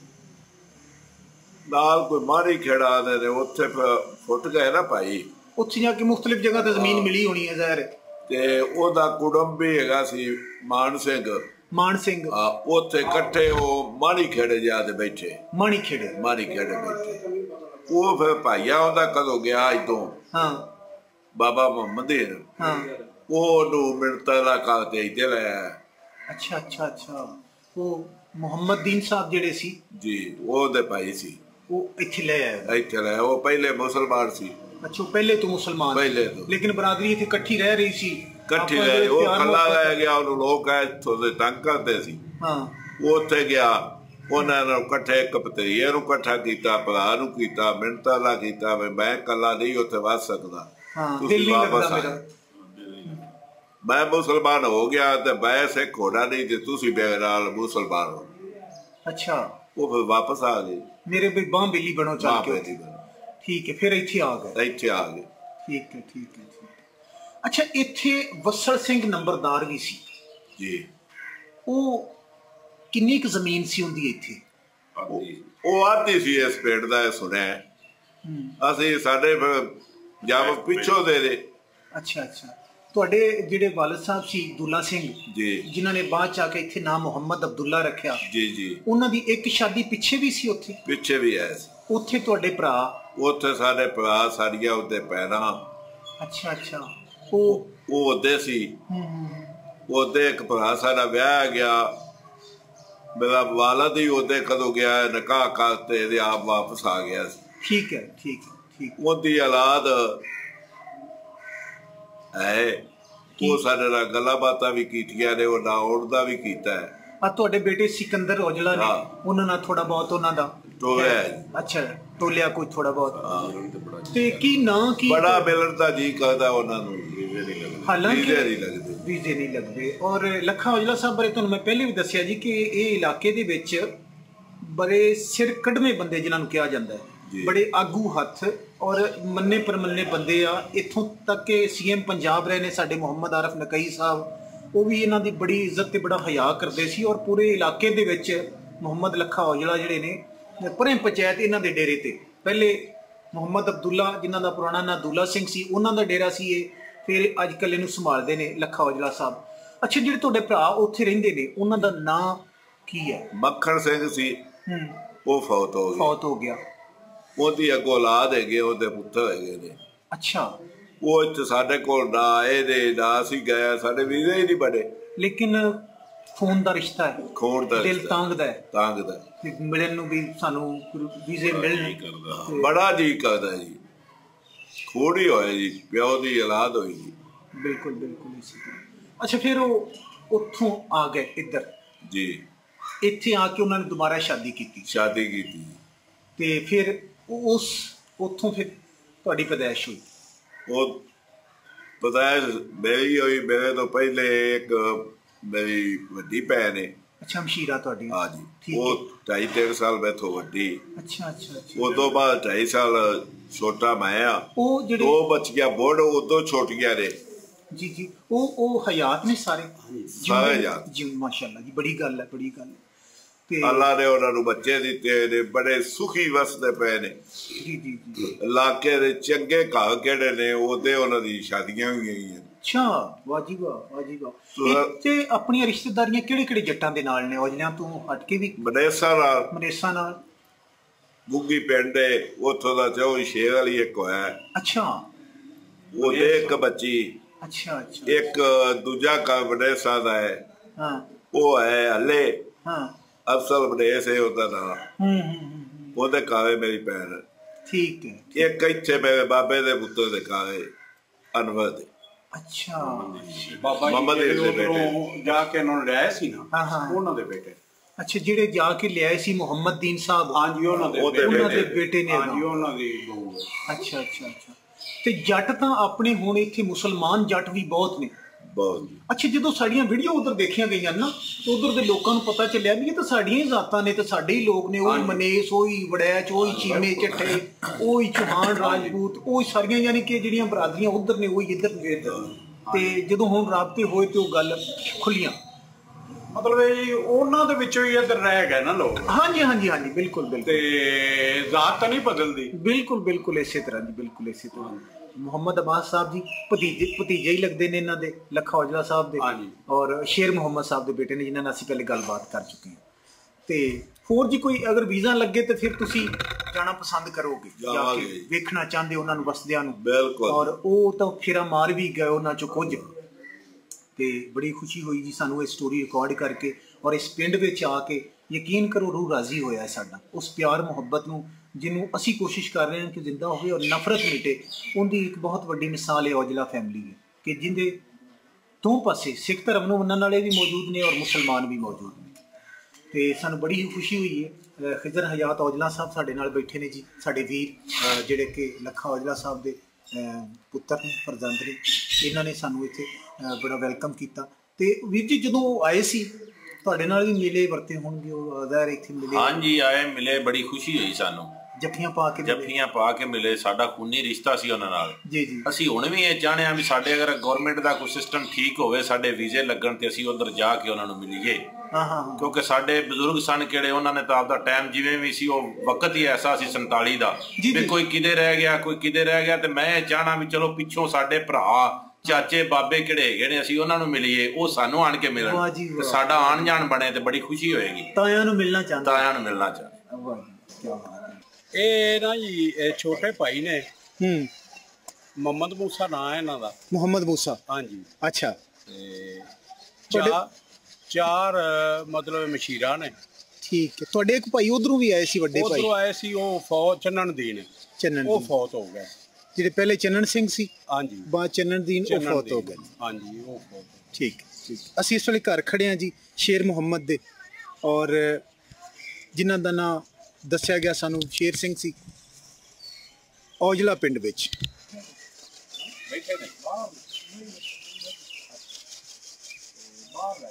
ਨਾਲ ਕੋਈ ਮਾਰੀ ਖੇੜਾ ਦੇ ਉੱਥੇ ਫੁੱਟ ਗਏ ਨਾ ਭਾਈ, ਉੱਥੇ ਜਾ ਕੇ ਮੁਖਤਲਿਫ ਜਗ੍ਹਾ ਤੇ ਜ਼ਮੀਨ ਮਿਲੀ ਹੋਣੀ ਹੈ ਜ਼ਾਹਿਰ। ਤੇ ਉਹਦਾ ਕੁੜਮ ਵੀ ਹੈਗਾ ਸੀ ਮਾਨ ਸਿੰਘ। ਮਾਨ ਸਿੰਘ, ਹਾਂ, ਉੱਥੇ ਇਕੱਠੇ ਉਹ ਮਾਣੀ ਖੇੜੇ ਜਾ ਤੇ ਬੈਠੇ, ਮਾਣੀ ਖੇੜੇ ਮਾਣੀ ਖੇੜੇ ਬੈਠੇ। ਉਹ ਫਿਰ ਭਾਈਆ ਉਹਦਾ ਕਦੋਂ ਗਿਆ ਇਦੋਂ, ਹਾਂ, ਬਾਬਾ ਮੁਹੰਮਦ ਹਾਂ, ਉਹਨੂੰ ਮਿੰਟਾਂ ਦਾ ਕਾਲ ਤੇ ਇੱਥੇ ਲੈ ਆਇਆ। ਅੱਛਾ ਅੱਛਾ ਅੱਛਾ, ਉਹ ਮੁਹੰਮਦ ਦੀਨ ਸਾਹਿਬ ਜਿਹੜੇ ਸੀ ਜੀ, ਉਹਦੇ ਭਾਈ ਸੀ, ਉਹ ਇੱਥੇ ਲੈ ਆਇਆ। ਇੱਥੇ ਲੈ, ਉਹ ਪਹਿਲੇ ਮੁਸਲਮਾਨ ਸੀ। ਅੱਛਾ, ਪਹਿਲੇ ਤੋਂ ਮੁਸਲਮਾਨ, ਪਹਿਲੇ ਤੋਂ, ਲੇਕਿਨ ਬਰਾਦਰੀ ਇੱਥੇ ਇਕੱਠੀ ਰਹਿ ਰਹੀ ਸੀ, ਇਕੱਠੀ ਰਹਿ, ਉਹ ਕੱਲਾ ਰਹਿ ਗਿਆ, ਉਹਨੂੰ ਲੋਕ ਇੱਥੋਂ ਦੇ ਤੰਗ ਕਰਦੇ ਸੀ। ਹਾਂ, ਉਹ ਉੱਥੇ ਗਿਆ, ਉਹਨਾਂ ਨੂੰ ਇਕੱਠੇ ਇੱਕ ਭਤੀਜੇ ਨੂੰ ਇਕੱਠਾ ਕੀਤਾ, ਭਰਾ ਨੂੰ ਕੀਤਾ, ਮਿੰਟਾਂ ਦਾ ਕੀਤਾ, ਮੈਂ ਕੱਲਾ ਨਹੀਂ ਉੱਥੇ ਵੱਸ ਸਕਦਾ, ਤੁਸੀਂ ਵਾਪਸ ਆ। ਮੈਂ ਮੁਸਲਮਾਨ ਹੋ ਗਿਆ ਤੇ ਮੈਂ ਸਿੱਖ ਹੋਣਾ ਨਹੀਂ, ਤੇ ਤੁਸੀਂ ਮੇਰੇ ਨਾਲ ਮੁਸਲਮਾਨ ਹੋ। ਅੱਛਾ, ਉਹ ਫਿਰ ਵਾਪਸ ਆ ਗਏ, ਮੇਰੇ ਵੀ ਬਾਂਹ ਬਿੱਲੀ ਬਣੋ ਚੱਲ ਕੇ। ਠੀਕ ਹੈ, ਫਿਰ ਇੱਥੇ ਆ ਗਏ, ਇੱਥੇ ਆ ਗਏ। ਠੀਕ ਹੈ ਠੀਕ ਹੈ ਠੀਕ ਹੈ। ਅੱਛਾ, ਇੱਥੇ ਵੱਸਲ ਸਿੰਘ ਨੰਬਰਦਾਰ ਵੀ ਸੀ ਜੀ, ਉਹ ਕਿੰਨੀ ਕੁ ਜ਼ਮੀਨ ਸੀ ਹੁੰਦੀ ਇੱਥੇ? ਉਹ ਆਦੀ ਸੀ ਇਸ ਪਿੰਡ ਦਾ, ਇਹ ਸੁਣਿਆ ਅਸੀਂ, ਸਾਡੇ ਜਦ ਪਿੱਛੋਂ ਦੇ ਦੇ। ਅੱਛਾ ਅੱਛਾ, ਤੁਹਾਡੇ ਜਿਹੜੇ ਵਾਲਦ ਸਾਹਿਬ ਸੀ ਦੂਲਾ ਸਿੰਘ ਜੀ, ਜਿਨ੍ਹਾਂ ਨੇ ਬਾਅਦ ਚ ਆ ਕੇ ਇੱਥੇ ਨਾਮ ਮੁਹੰਮਦ ਅਬਦੁੱਲਾ ਰੱਖਿਆ, ਜੀ ਜੀ, ਉਹਨਾਂ ਦੀ ਇੱਕ ਸ਼ਾਦੀ ਪਿੱਛੇ ਵੀ ਸੀ ਉੱਥੇ? ਪਿੱਛੇ ਵੀ ਆਇਆ ਸੀ। ਉੱਥੇ ਤੁਹਾਡੇ ਭਰਾ? ਉੱਥੇ ਸਾਡੇ ਭਰਾ ਸਾਰੀਆਂ ਉਹਦੇ ਪੈਰਾਂ। ਅੱਛਾ ਅੱਛਾ, ਉਹ ਉਹ ਉਹਦੇ ਸੀ, ਉਹਦੇ ਇੱਕ ਭਰਾ ਸਾਡਾ ਵਿਆਹ ਗਿਆ, ਮੇਰਾ ਵਾਲਦ ਹੀ ਉਹਦੇ ਕਦੋਂ ਗਿਆ ਨਿਕਾਹ ਕਰਤੇ, ਇਹਦੇ ਆਪ ਵਾਪਸ ਆ ਗਿਆ ਸੀ। ਠੀਕ ਹੈ ਠੀਕ ਹੈ ਠੀਕ। ਉਹਦੀ ਔਲਾਦ ਹੈ, ਉਹ ਸਾਡੇ ਨਾਲ ਗੱਲਾਂ ਬਾਤਾਂ ਵੀ ਕੀਤੀਆਂ ਨੇ, ਉਹ ਨਾਉਣ ਦਾ ਵੀ ਕੀਤਾ ਹੈ। ਆ ਤੁਹਾਡੇ ਬੇਟੇ ਸਿਕੰਦਰ ਔਜਲਾ ਨੇ, ਉਹਨਾਂ ਨਾਲ ਥੋੜਾ ਬਹੁਤ ਉਹਨਾਂ ਦਾ ਟੋਲਿਆ। ਅੱਛਾ, ਟੋਲਿਆ ਕੋਈ ਥੋੜਾ ਬਹੁਤ। ਤੇ ਕੀ ਨਾਂ ਕੀ? ਬੜਾ ਮਿਲਣ ਦਾ ਜੀ ਕਰਦਾ ਉਹਨਾਂ ਨੂੰ, ਹਾਲਾਂਕਿ ਵੀਜ਼ੇ ਨਹੀਂ ਲੱਗਦੇ। ਔਰ ਲੱਖਾ ਔਜਲਾ ਸਾਹਿਬ ਬਾਰੇ ਤੁਹਾਨੂੰ ਮੈਂ ਪਹਿਲੇ ਵੀ ਦੱਸਿਆ ਜੀ ਕਿ ਇਹ ਇਲਾਕੇ ਦੇ ਵਿੱਚ ਬੜੇ ਸਿਰ ਕੱਢਵੇਂ ਬੰਦੇ ਜਿਨ੍ਹਾਂ ਨੂੰ ਕਿਹਾ ਜਾਂਦਾ ਹੈ, ਬੜੇ ਆਗੂ ਹੱਥ ਔਰ ਮੰਨੇ ਪਰਮੰਨੇ ਬੰਦੇ ਆ। ਇੱਥੋਂ ਤੱਕ ਕਿ ਸੀ ਐਮ ਪੰਜਾਬ ਰਹੇ ਨੇ ਸਾਡੇ ਮੁਹੰਮਦ ਆਰਿਫ ਨਕਈ ਸਾਹਿਬ, ਉਹ ਵੀ ਇਹਨਾਂ ਦੀ ਬੜੀ ਇੱਜ਼ਤ ਤੇ ਬੜਾ ਹਯਾ ਕਰਦੇ ਸੀ। ਔਰ ਪੂਰੇ ਇਲਾਕੇ ਦੇ ਵਿੱਚ ਮੁਹੰਮਦ ਲੱਖਾ ਔਜਲਾ ਜਿਹੜੇ ਨੇ, ਪਰੇ ਪੰਚਾਇਤ ਇਹਨਾਂ ਦੇ ਡੇਰੇ ਤੇ ਪਹਿਲੇ ਮੁਹੰਮਦ ਅਬਦੁੱਲਾ, ਜਿਨ੍ਹਾਂ ਦਾ ਪੁਰਾਣਾ ਨਾਂ ਦੂਲਾ ਸਿੰਘ ਸੀ, ਉਹਨਾਂ ਦਾ ਡੇਰਾ ਸੀ ਇਹ। ਫਿਰ ਅੱਜ ਕੱਲ੍ਹ ਇਹਨੂੰ ਸੰਭਾਲਦੇ ਨੇ ਲੱਖਾ ਔਜਲਾ ਸਾਹਿਬ। ਅੱਛਾ, ਜਿਹੜੇ ਤੁਹਾਡੇ ਭਰਾ ਉੱਥੇ ਰਹਿੰਦੇ ਨੇ, ਉਹਨਾਂ ਦਾ ਨਾਂ ਕੀ ਹੈ? ਮੱਖਣ ਸਿੰਘ ਸੀ, ਉਹ ਫੌਤ ਹੋ ਗਿਆ। ਫੌਤ ਹੋ ਗਿਆ। ਉਹਦੀ ਅੱਗੋਂ ਔਲਾਦ ਹੈਗੇ, ਉਹਦੇ ਪੁੱਤਰ ਹੈਗੇ ਨੇ। ਅੱਛਾ, ਉਹ ਇੱਥੇ ਸਾਡੇ ਕੋਲ ਨਾ ਆਏ ਨੇ, ਨਾ ਅਸੀਂ ਗਏ, ਸਾਡੇ ਵੀਜ਼ੇ ਹੀ ਨਹੀਂ ਬਣੇ। ਲੇਕਿਨ ਖੂਨ ਦਾ ਰਿਸ਼ਤਾ ਹੈ, ਖੂਨ ਦਾ ਦਿਲ ਤਾਂਗਦਾ ਹੈ, ਤਾਂਗਦਾ ਮਿਲਣ ਨੂੰ ਵੀ, ਸਾਨੂੰ ਵੀਜ਼ੇ ਮਿਲਣ ਬੜਾ ਜੀ ਕਰਦਾ ਜੀ। ਖੂਨ ਹੀ ਹੋਇਆ ਜੀ, ਪਿਓ ਦੀ ਔਲਾਦ ਹੋਈ ਜੀ। ਬਿਲਕੁਲ ਬਿਲਕੁਲ ਇਸੇ ਤਰ੍ਹਾਂ। ਅੱਛਾ, ਫਿਰ ਉਹ ਉੱਥੋਂ ਆ ਗਏ ਇੱਧਰ ਜੀ, ਇੱਥੇ ਆ ਕੇ ਉਹਨਾਂ ਨੇ ਦੁਬਾਰਾ ਸ਼ਾਦੀ ਕੀਤੀ। ਸ਼ਾਦੀ ਕੀਤੀ ਤੇ ਫਿਰ ਉਸ ਉੱਥੋਂ ਫਿਰ ਤੁਹਾਡੀ ਪੈਦਾਇਸ਼ ਹੋਈ? ਉਹ ਪੈਦਾਇਸ਼ ਮੇਰੀ ਹੋਈ, ਮੇਰੇ ਤੋਂ ਪਹਿਲੇ ਇੱਕ ਮੇਰੀ ਵੱਡੀ ਭੈਣ ਹੈ, ਅੱਛਾ ਮਸ਼ੀਰਾ ਤੁਹਾਡੀ? ਹਾਂ ਜੀ। ਉਹ ਢਾਈ ਤਿੰਨ ਸਾਲ ਮੈਥੋਂ ਵੱਡੀ। ਅੱਛਾ ਅੱਛਾ। ਉਹ ਤੋਂ ਬਾਅਦ ਢਾਈ ਸਾਲ ਛੋਟਾ ਮੈਂ ਆ। ਉਹ ਜਿਹੜੇ ਦੋ ਬੱਚੀਆਂ ਬੋੜ ਉਦੋਂ ਛੋਟੀਆਂ ਨੇ ਜੀ ਜੀ। ਉਹ ਉਹ ਹਯਾਤ ਨੇ ਸਾਰੇ? ਸਾਰੇ ਹਯਾਤ ਜੀ ਮਾਸ਼ਾਅੱਲਾ ਜੀ। ਬੜੀ ਗੱਲ ਹੈ ਬੜੀ ਗੱਲ ਹੈ। ਤੇ ਅੱਲਾ ਨੇ ਉਹਨਾਂ ਨੂੰ ਬੱਚੇ ਦਿੱਤੇ ਨੇ, ਬੜੇ ਸੁਖੀ ਵਸਦੇ ਪਏ ਨੇ। ਜੀ ਜੀ ਜੀ। ਇਲਾਕੇ ਦੇ ਚੰਗੇ ਘਰ ਕਿਹੜੇ ਨੇ ਉਹਦੇ ਉਹਨਾਂ ਦੀ ਸ਼ਾਦੀਆਂ ਵੀ ਗਈਆਂ। ਅੱਛਾ ਵਾਹ ਜੀ ਵਾਹ ਵਾਹ ਜੀ ਵਾਹ। ਤੇ ਆਪਣੀਆਂ ਰਿਸ਼ਤੇਦਾਰੀਆਂ ਕਿਹੜੇ ਕਿਹੜੇ ਜੱਟਾਂ ਦੇ ਨਾਲ ਨੇ ਔਜਲਿਆਂ ਤੋਂ ਹਟ ਕੇ ਵੀ? ਮਨੇਸਾ ਨਾਲ। ਮਨੇਸਾ ਨਾਲ। ਬੁੱਗੀ ਪਿੰਡ ਹੈ ਉੱਥੋਂ ਦਾ ਚੌ ਸ਼ੇਰ ਵਾਲੀ ਇੱਕ ਹੋਇਆ। ਅੱਛਾ। ਉਹਦੇ ਇੱਕ ਬੱਚੀ। ਅੱਛਾ ਅੱਛਾ। ਇੱਕ ਦੂਜਾ ਘਰ ਮਨੇਸਾ ਦਾ ਹੈ। ਹਾਂ। ਉਹ ਹੈ ਹਲੇ। ਹਾਂ। ਅਫਸਰ ਮਨੇਸ ਹੈ ਉਹਦਾ ਨਾਮ। ਹੂੰ ਹੂੰ। ਉਹਦੇ ਘਰ ਮੇਰੀ ਭੈਣ। ਠੀਕ ਹੈ। ਇੱਕ ਇੱਥੇ ਮੇਰੇ ਬਾਬੇ ਦੇ ਪੁੱਤਰ ਦੇ ਘਰ ਅਨਵਰ ਦੇ। ਅੱਛਾ। ਬਾਬਾ ਮੁਹੰਮਦ ਦੇ ਬੇਟੇ ਜਾ ਕੇ ਉਹਨਾਂ ਨੂੰ ਲਿਆਏ ਸੀ ਨਾ। ਹਾਂ ਹਾਂ। ਉਹਨਾਂ ਦੇ ਬੇਟੇ। ਅੱਛਾ ਜਿਹੜੇ ਜਾ ਕੇ ਲਿਆਏ ਸੀ ਮੁਹੰਮਦ ਦੀਨ ਸਾਹਿਬ? ਹਾਂਜੀ ਉਹਨਾਂ ਦੇ ਉਹਨਾਂ ਦੇ ਬੇਟੇ ਨੇ। ਹਾਂਜੀ ਉਹਨਾਂ ਦੀ ਬਹੂ। ਅੱਛਾ ਅੱਛਾ ਅੱਛਾ। ਤੇ ਜੱਟ ਤਾਂ ਆਪਣੇ ਹੁਣ ਇੱਥੇ ਮੁਸਲਮਾਨ ਜੱਟ ਵੀ ਬਹੁਤ ਨੇ। ਬਹੁਤ। ਅੱਛਾ ਜਦੋਂ ਸਾਡੀਆਂ ਵੀਡੀਓ ਉਧਰ ਦੇਖੀਆਂ ਗਈਆਂ ਨਾ ਉਧਰ ਦੇ ਲੋਕਾਂ ਨੂੰ ਪਤਾ ਚੱਲਿਆ ਵੀ ਇਹ ਤਾਂ ਸਾਡੀਆਂ ਹੀ ਜ਼ਾਤਾਂ ਨੇ ਤੇ ਸਾਡੇ ਹੀ ਲੋਕ ਨੇ। ਉਹੀ ਮਨੇਸ, ਉਹੀ ਵੜੈਚ, ਉਹੀ ਚੀਮੇ ਚੱਠੇ, ਉਹੀ ਚੌਹਾਨ ਰਾਜਪੂਤ, ਉਹੀ ਸਾਰੀਆਂ ਯਾਨੀ ਕਿ ਜਿਹੜੀਆਂ ਬਰਾਦਰੀਆਂ ਉਧਰ ਨੇ ਉਹੀ ਇੱਧਰ ਨੇ। ਤੇ ਜਦੋਂ ਹੁਣ ਰਾਬਤੇ ਹੋਏ ਤੇ ਉਹ ਗੱਲ ਖੁੱਲੀਆਂ। ਮਤਲਬ ਇਹ ਉਹਨਾਂ ਦੇ ਵਿੱਚੋਂ ਹੀ ਇੱਧਰ ਰਹਿ ਗਏ ਨਾ ਲੋਕ। ਹਾਂਜੀ ਹਾਂਜੀ ਹਾਂਜੀ ਬਿਲਕੁਲ ਬਿਲਕੁਲ। ਤੇ ਜ਼ਾਤ ਤਾਂ ਨਹੀਂ ਬਦਲਦੀ। ਬਿਲਕੁਲ ਬਿਲਕੁਲ ਇਸੇ ਤਰ੍ਹਾਂ ਦੀ ਬਿਲਕੁਲ ਇਸੇ ਤਰ੍ਹਾਂ। ਮੁਹੰਮਦ ਅਬਾਸ ਸਾਹਿਬ ਜੀ ਭਤੀਜੇ ਭਤੀਜੇ ਹੀ ਲੱਗਦੇ ਨੇ ਇਹਨਾਂ ਦੇ, ਲੱਖਾ ਔਜਲਾ ਸਾਹਿਬ ਦੇ। ਔਰ ਸ਼ੇਰ ਮੁਹੰਮਦ ਸਾਹਿਬ ਦੇ ਬੇਟੇ ਨੇ ਜਿਨ੍ਹਾਂ ਨਾਲ ਅਸੀਂ ਪਹਿਲੇ ਗੱਲਬਾਤ ਕਰ ਚੁੱਕੇ ਹਾਂ। ਤੇ ਹੋਰ ਜੀ ਕੋਈ ਅਗਰ ਵੀਜ਼ਾ ਲੱਗੇ ਤੇ ਫਿਰ ਤੁਸੀਂ ਜਾਣਾ ਪਸੰਦ ਕਰੋਗੇ? ਜਾ ਕੇ ਵੇਖਣਾ ਚਾਹੁੰਦੇ ਉਹਨਾਂ ਨੂੰ ਵਸਦਿਆਂ ਨੂੰ? ਬਿਲਕੁਲ। ਔਰ ਉਹ ਤਾਂ ਫੇਰਾ ਮਾਰ ਵੀ ਗਏ ਉਹਨਾਂ ਚੋਂ ਕੁਝ। ਤੇ ਬੜੀ ਖੁਸ਼ੀ ਹੋਈ ਜੀ ਸਾਨੂੰ ਇਹ ਸਟੋਰੀ ਰਿਕਾਰਡ ਕਰਕੇ ਔਰ ਇਸ ਪਿੰਡ ਵਿੱਚ ਆ ਕੇ। ਯਕੀਨ ਕਰੋ ਰੂਹ ਰਾਜ਼ੀ ਹੋਇਆ ਹੈ ਸਾਡਾ ਉਸ ਪਿਆਰ ਮੁਹੱਬਤ ਨੂੰ ਜਿਹਨੂੰ ਅਸੀਂ ਕੋਸ਼ਿਸ਼ ਕਰ ਰਹੇ ਹਾਂ ਕਿ ਜ਼ਿੰਦਾ ਹੋਵੇ ਔਰ ਨਫ਼ਰਤ ਮਿਟੇ। ਉਹਦੀ ਇੱਕ ਬਹੁਤ ਵੱਡੀ ਮਿਸਾਲ ਹੈ ਔਜਲਾ ਫੈਮਿਲੀ ਦੀ ਕਿ ਜਿਹਦੇ ਦੋ ਪਾਸੇ ਸਿੱਖ ਧਰਮ ਨੂੰ ਮੰਨਣ ਵਾਲੇ ਵੀ ਮੌਜੂਦ ਨੇ ਔਰ ਮੁਸਲਮਾਨ ਵੀ ਮੌਜੂਦ ਨੇ। ਤੇ ਸਾਨੂੰ ਬੜੀ ਹੀ ਖੁਸ਼ੀ ਹੋਈ ਹੈ। ਖਿਜ਼ਰ ਹਯਾਤ ਔਜਲਾ ਸਾਹਿਬ ਸਾਡੇ ਨਾਲ ਬੈਠੇ ਨੇ ਜੀ, ਸਾਡੇ ਵੀਰ ਜਿਹੜੇ ਕਿ ਲੱਖਾ ਔਜਲਾ ਸਾਹਿਬ ਦੇ ਪੁੱਤਰ ਨੇ, ਫਰਜ਼ੰਦ ਨੇ। ਇਹਨਾਂ ਨੇ ਸਾਨੂੰ ਇੱਥੇ ਬੜਾ ਵੈਲਕਮ ਕੀਤਾ। ਤੇ ਵੀਰ ਜੀ ਜਦੋਂ ਉਹ ਆਏ ਸੀ ਤੁਹਾਡੇ ਨਾਲ ਵੀ ਮਿਲੇ ਵਰਤੇ ਹੋਣਗੇ? ਉਹ ਜ਼ਾਹਿਰ ਇੱਥੇ ਮਿਲੇ? ਹਾਂਜੀ ਆਏ ਮਿਲੇ, ਬੜੀ ਖੁਸ਼ੀ ਹੋਈ ਸਾਨੂੰ। ਜੱਫੀਆਂ ਪਾ ਕੇ ਜੱਫੀਆਂ ਪਾ ਕੇ ਮਿਲੇ। ਸਾਡਾ ਖੂਨੀ ਰਿਸ਼ਤਾ ਸੀ ਉਹਨਾਂ ਨਾਲ। ਜੀ ਜੀ। ਅਸੀਂ ਹੁਣ ਵੀ ਇਹ ਚਾਹੁੰਦੇ ਹਾਂ ਵੀ ਸਾਡੇ ਅਗਰ ਗਵਰਨਮੈਂਟ ਦਾ ਕੋਈ ਸਿਸਟਮ ਠੀਕ ਹੋਵੇ, ਸਾਡੇ ਵੀਜ਼ੇ ਲੱਗਣ ਤੇ ਅਸੀਂ ਉਧਰ ਜਾ ਕੇ ਉਹਨਾਂ ਨੂੰ ਮਿਲੀਏ। ਹਾਂ ਹਾਂ। ਕਿਉਂਕਿ ਸਾਡੇ ਬਜ਼ੁਰਗ ਸਨ ਕਿਹੜੇ, ਉਹਨਾਂ ਨੇ ਤਾਂ ਆਪਦਾ ਟਾਈਮ ਜਿਵੇਂ ਵੀ ਸੀ, ਉਹ ਵਕਤ ਹੀ ਐਸਾ ਸੀ ਸੰਤਾਲੀ ਦਾ ਵੀ ਕੋਈ ਕਿਤੇ ਰਹਿ ਗਿਆ ਕੋਈ ਕਿਤੇ ਰਹਿ ਗਿਆ। ਤੇ ਮੈਂ ਇਹ ਚਾਹਣਾ ਵੀ ਚਲੋ ਪਿੱਛੋਂ ਸਾਡੇ ਭਰਾ ਚਾਚੇ ਬਾਬੇ ਕਿਹੜੇ ਹੈਗੇ ਨੇ ਅਸੀਂ ਉਹਨਾਂ ਨੂੰ ਮਿਲੀਏ, ਉਹ ਸਾਨੂੰ ਆਣ ਕੇ ਮਿਲਣ ਤੇ ਸਾਡਾ ਆਣ ਜਾਣ ਬਣੇ ਤੇ ਬੜੀ ਖੁਸ਼ੀ ਹੋਏਗੀ। ਤਾਇਆਂ ਨੂੰ ਮਿਲਣਾ ਚਾਹੁੰਦਾ। ਤਾਇਆਂ ਨੂੰ ਮਿਲਣਾ ਚਾਹੁੰਦਾ। ਵਾਹ ਜੀ ਕੀ ਬਾਤ ਹੈ। ਇਹ ਨਾ ਜੀ ਛੋਟੇ ਭਾਈ ਨੇ। ਹੂੰ। ਮੁਹੰਮਦ ਮੂਸਾ ਨਾਂ ਹੈ ਇਹਨਾਂ ਦਾ। ਮੁਹੰਮਦ ਮੂਸਾ। ਹਾਂਜੀ। ਅੱਛਾ। ਤੇ ਚਾਰ ਚਾਰ ਮਤਲਬ ਮਸ਼ੀਰਾ ਨੇ। ਠੀਕ ਹੈ। ਤੁਹਾਡੇ ਇੱਕ ਭਾਈ ਉਧਰੋਂ ਵੀ ਆਏ ਸੀ ਵੱਡੇ ਭਾਈ? ਉਧਰੋਂ ਆਏ ਸੀ ਉਹ ਫੌਜ ਚੰਨਣ ਦੀਨ। ਚੰਨਣ ਉਹ ਫੌਤ ਹੋ ਗਏ। ਜਿਹੜੇ ਪਹਿਲੇ ਚੰਨਣ ਸਿੰਘ ਸੀ? ਹਾਂਜੀ। ਬਾਅਦ ਚੰਨਣ ਦੀਨ ਉਹ ਫੌਤ ਹੋ ਗਏ। ਹਾਂਜੀ ਉਹ ਫੌਤ। ਠੀਕ ਠੀਕ। ਅਸੀਂ ਇਸ ਵੇਲੇ ਘਰ ਖੜੇ ਹਾਂ ਜੀ ਸ਼ੇਰ ਮੁਹੰਮਦ ਦੇ ਔਰ ਜਿਨ੍ਹਾਂ ਦਾ ਨਾਂ ਦੱਸਿਆ ਗਿਆ ਸਾਨੂੰ ਸ਼ੇਰ ਸਿੰਘ ਸੀ, ਔਜਲਾ ਪਿੰਡ ਵਿੱਚ। ਬੈਠੇ ਨੇ ਬਾਹਰ ਬਾਹਰ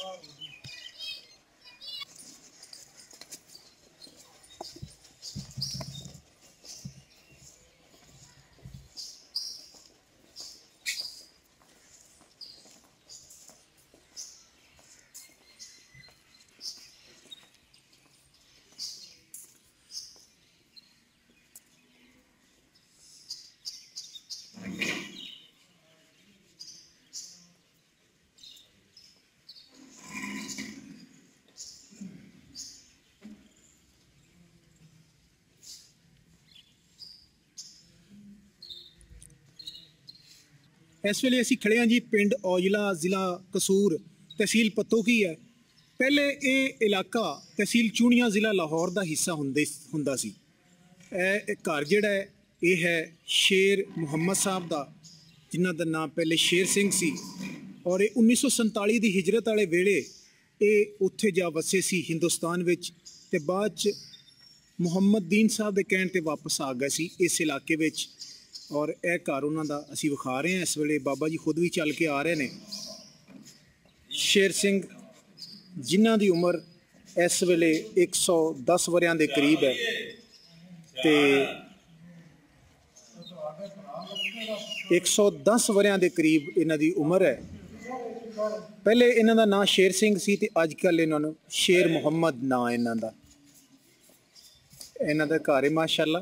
ਇਸ ਵੇਲੇ ਅਸੀਂ ਖੜੇ ਹਾਂ ਜੀ ਪਿੰਡ ਔਜਲਾ, ਜ਼ਿਲ੍ਹਾ ਕਸੂਰ, ਤਹਿਸੀਲ ਪੱਤੋਕੀ ਹੈ। ਪਹਿਲੇ ਇਹ ਇਲਾਕਾ ਤਹਿਸੀਲ ਚੂਣੀਆਂ, ਜ਼ਿਲ੍ਹਾ ਲਾਹੌਰ ਦਾ ਹਿੱਸਾ ਹੁੰਦੇ ਹੁੰਦਾ ਸੀ। ਇਹ ਘਰ ਜਿਹੜਾ ਹੈ ਇਹ ਹੈ ਸ਼ੇਰ ਮੁਹੰਮਦ ਸਾਹਿਬ ਦਾ, ਜਿਨ੍ਹਾਂ ਦਾ ਨਾਮ ਪਹਿਲੇ ਸ਼ੇਰ ਸਿੰਘ ਸੀ। ਔਰ ਇਹ ਉੱਨੀ ਸੌ ਸੰਤਾਲੀ ਦੀ ਹਿਜਰਤ ਵਾਲੇ ਵੇਲੇ ਇਹ ਉੱਥੇ ਜਾ ਵਸੇ ਸੀ ਹਿੰਦੁਸਤਾਨ ਵਿੱਚ, ਅਤੇ ਬਾਅਦ 'ਚ ਮੁਹੰਮਦ ਦੀਨ ਸਾਹਿਬ ਦੇ ਕਹਿਣ 'ਤੇ ਵਾਪਸ ਆ ਗਏ ਸੀ ਇਸ ਇਲਾਕੇ ਵਿੱਚ। ਔਰ ਇਹ ਘਰ ਉਹਨਾਂ ਦਾ ਅਸੀਂ ਵਿਖਾ ਰਹੇ ਹਾਂ ਇਸ ਵੇਲੇ। ਬਾਬਾ ਜੀ ਖੁਦ ਵੀ ਚੱਲ ਕੇ ਆ ਰਹੇ ਨੇ। ਸ਼ੇਰ ਸਿੰਘ ਜਿਨ੍ਹਾਂ ਦੀ ਉਮਰ ਇਸ ਵੇਲੇ ਇੱਕ ਸੌ ਦਸ ਵਰਿਆਂ ਦੇ ਕਰੀਬ ਹੈ ਤੇ ਇੱਕ ਸੌ ਦਸ ਵਰਿਆਂ ਦੇ ਕਰੀਬ ਇਹਨਾਂ ਦੀ ਉਮਰ ਹੈ। ਪਹਿਲੇ ਇਹਨਾਂ ਦਾ ਨਾਂ ਸ਼ੇਰ ਸਿੰਘ ਸੀ ਤੇ ਅੱਜ ਕੱਲ੍ਹ ਇਹਨਾਂ ਨੂੰ ਸ਼ੇਰ ਮੁਹੰਮਦ ਨਾਂ ਇਹਨਾਂ ਦਾ। ਇਹਨਾਂ ਦਾ ਘਰ ਹੈ ਮਾਸ਼ਾਅੱਲਾ।